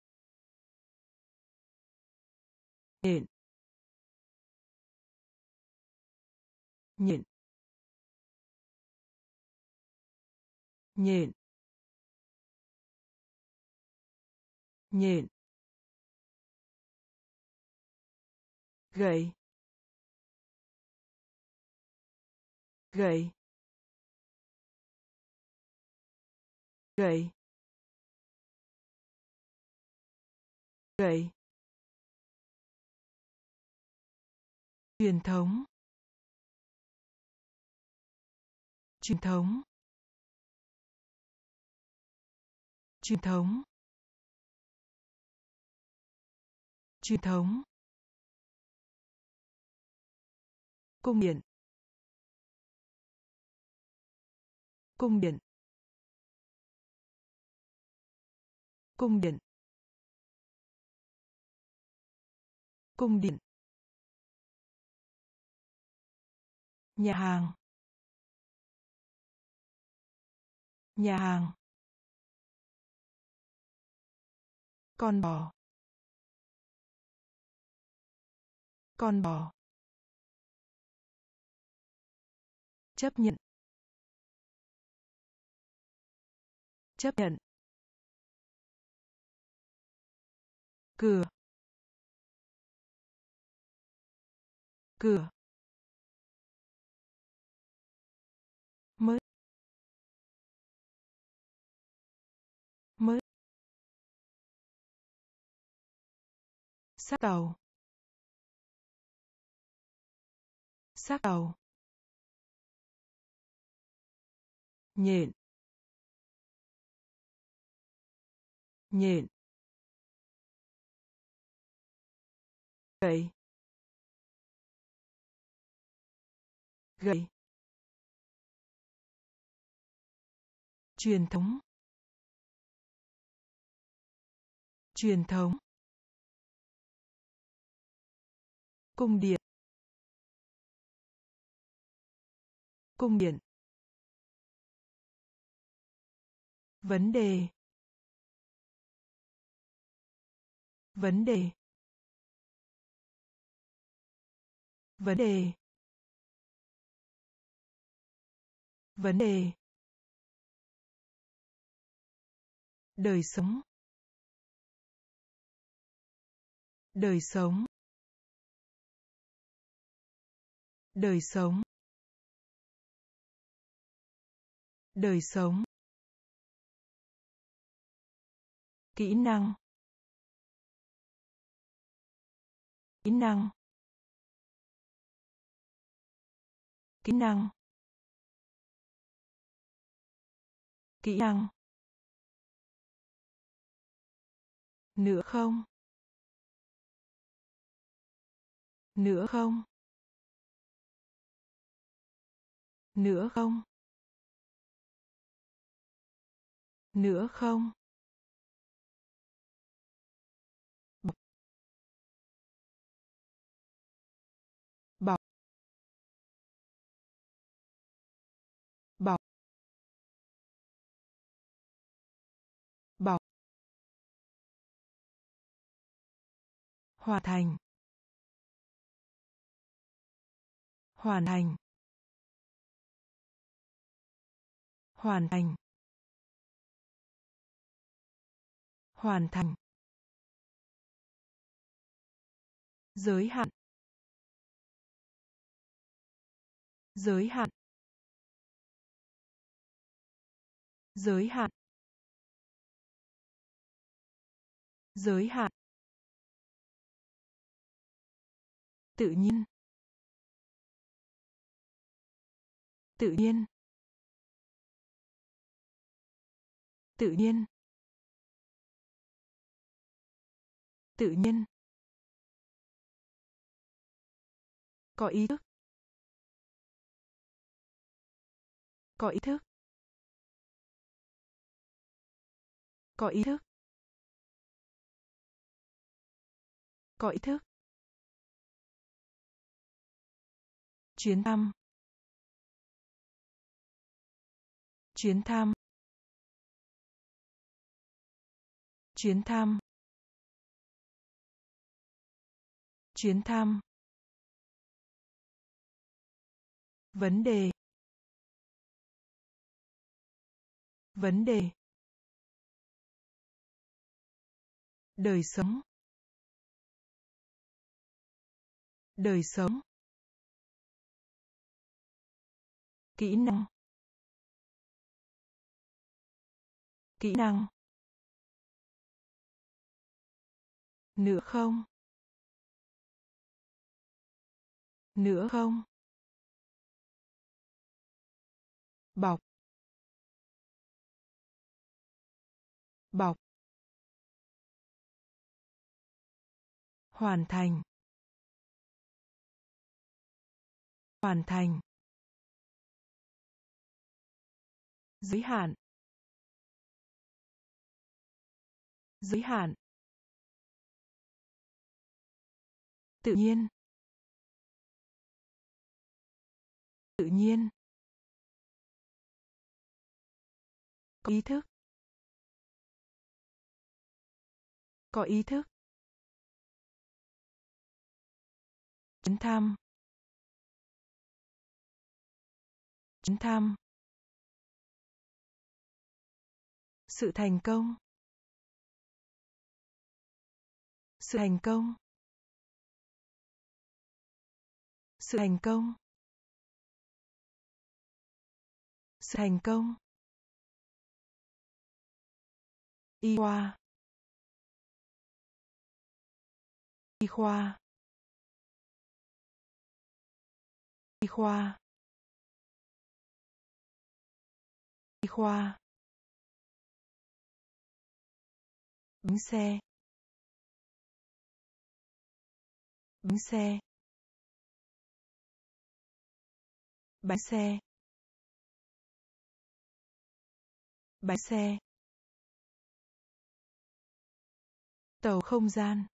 Nhện. Nhện. Nhện. Nhện. Gậy. Gậy. gậy, gậy, truyền thống, truyền thống, truyền thống, truyền thống, cung điện, cung điện, cung điện, cung điện, nhà hàng, nhà hàng, con bò, con bò, chấp nhận, chấp nhận, cửa, cửa, mới, mới, xác tàu, xác tàu, nhện, nhện, gậy, gậy, truyền thống, truyền thống, cung điện, cung điện, vấn đề, vấn đề, vấn đề, vấn đề, đời sống, đời sống, đời sống, đời sống, kỹ năng, kỹ năng, kỹ năng, kỹ năng, nữa không, nữa không, nữa không, nữa không, bọc, bọc, bọc, bọc, hoàn thành, hoàn thành, hoàn thành, hoàn thành, giới hạn, giới hạn, giới hạn, giới hạn, tự nhiên, tự nhiên, tự nhiên, tự nhiên, có ý thức, có ý thức, có ý thức, có ý thức, chuyến thăm, chuyến thăm, chuyến thăm, chuyến thăm, vấn đề, vấn đề, đời sống, đời sống, kỹ năng, Kỹ năng. Nữa không. Nữa không. Bọc. Bọc. Hoàn thành. Hoàn thành. Giới hạn. Giới hạn. Tự nhiên. Tự nhiên. Có ý thức. Có ý thức. Chuyến thăm. Chuyến thăm. Sự thành công. Sự thành công. Sự thành công. Sự thành công. Y khoa. Y khoa. Y khoa. Y khoa. Bánh xe. Bánh xe. Bánh xe. Bánh xe. Tàu không gian.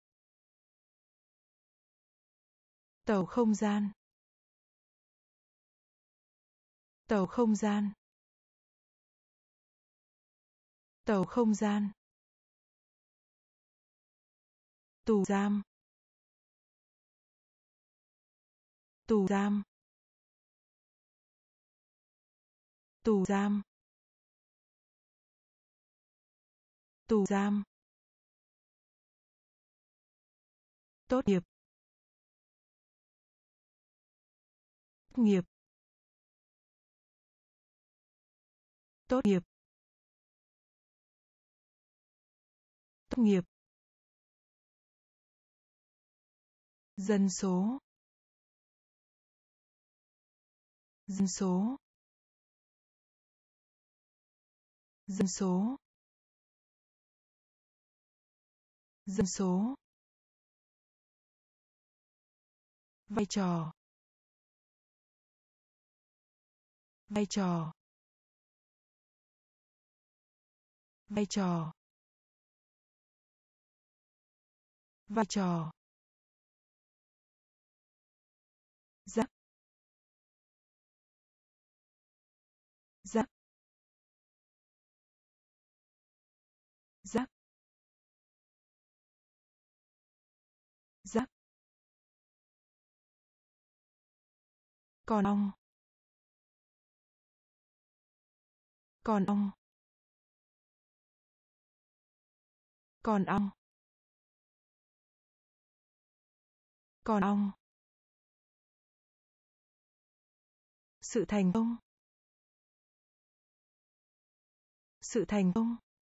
Tàu không gian. Tàu không gian. Tàu không gian. Tù giam. Tù giam. Tù giam. Tù giam. Tốt nghiệp. Tốt nghiệp. Tốt nghiệp. Tốt nghiệp. Dân số. Dân số. Dân số. Dân số. Vai trò. Vai trò. Vai trò. Vai trò. Rắc. Rắc. Rắc. Rắc. Còn ong. Còn ong. Còn ong. Còn ong. Sự thành công. Sự thành công.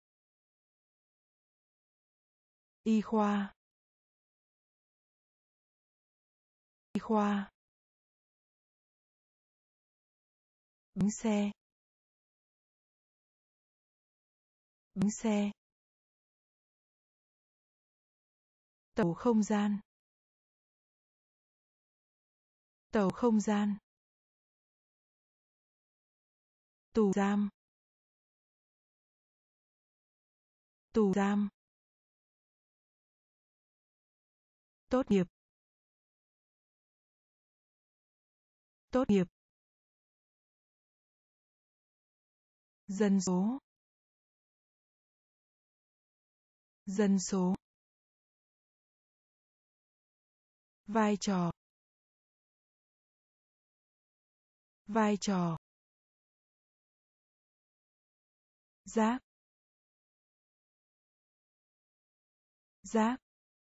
Y khoa. Y khoa. Bánh xe. Bánh xe. Tàu không gian. Tàu không gian. Tù giam. Tù giam. Tốt nghiệp. Tốt nghiệp. Dân số. Dân số. Vai trò. Vai trò. Rác. Rác.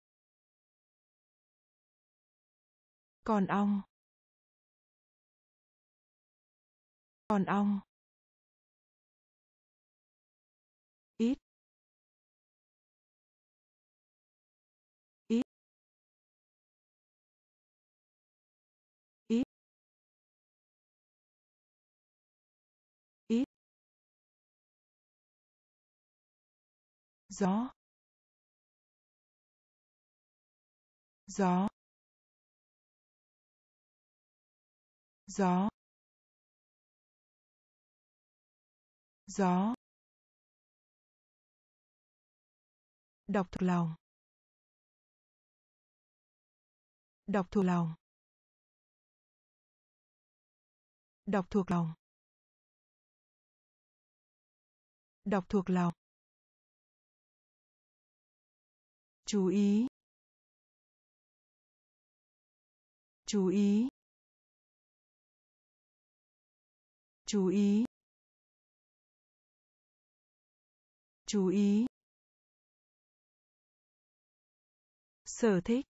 Còn ong. Còn ong. ít ít ít ít gió gió gió gió đọc thuộc lòng đọc thuộc lòng đọc thuộc lòng đọc thuộc lòng chú ý chú ý chú ý chú ý sở thích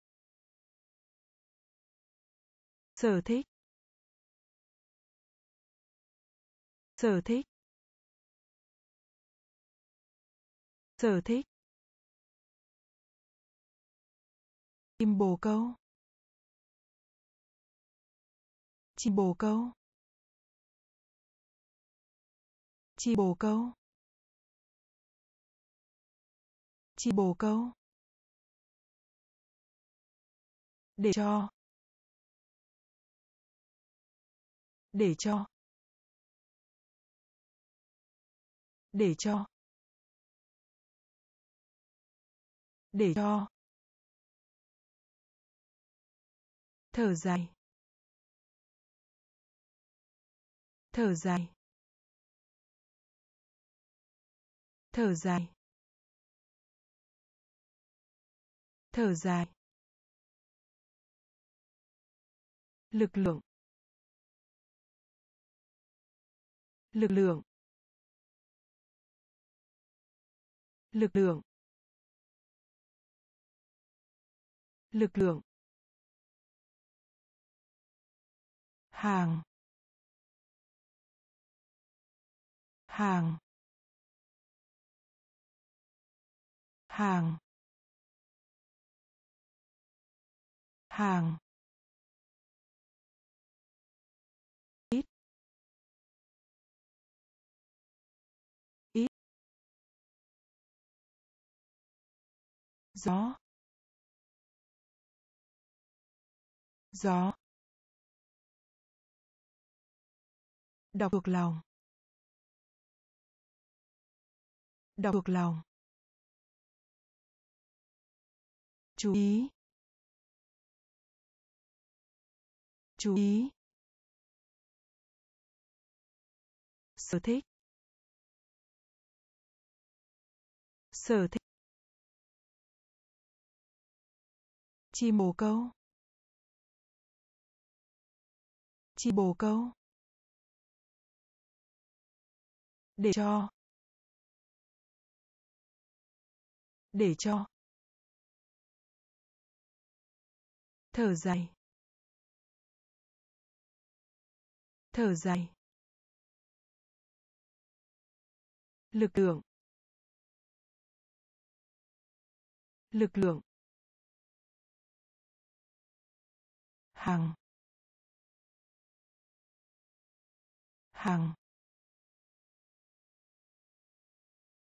sở thích sở thích sở thích chim bồ câu chim bồ câu chim bồ câu chim bồ câu để cho để cho để cho để cho thở dài thở dài thở dài thở dài lực lượng lực lượng lực lượng lực lượng hàng hàng hàng hàng ít ít gió gió đọc thuộc lòng đọc thuộc lòng chú ý chú ý sở thích sở thích chim bồ câu chim bồ câu để cho để cho thở dài thở dài lực lượng lực lượng hàng hàng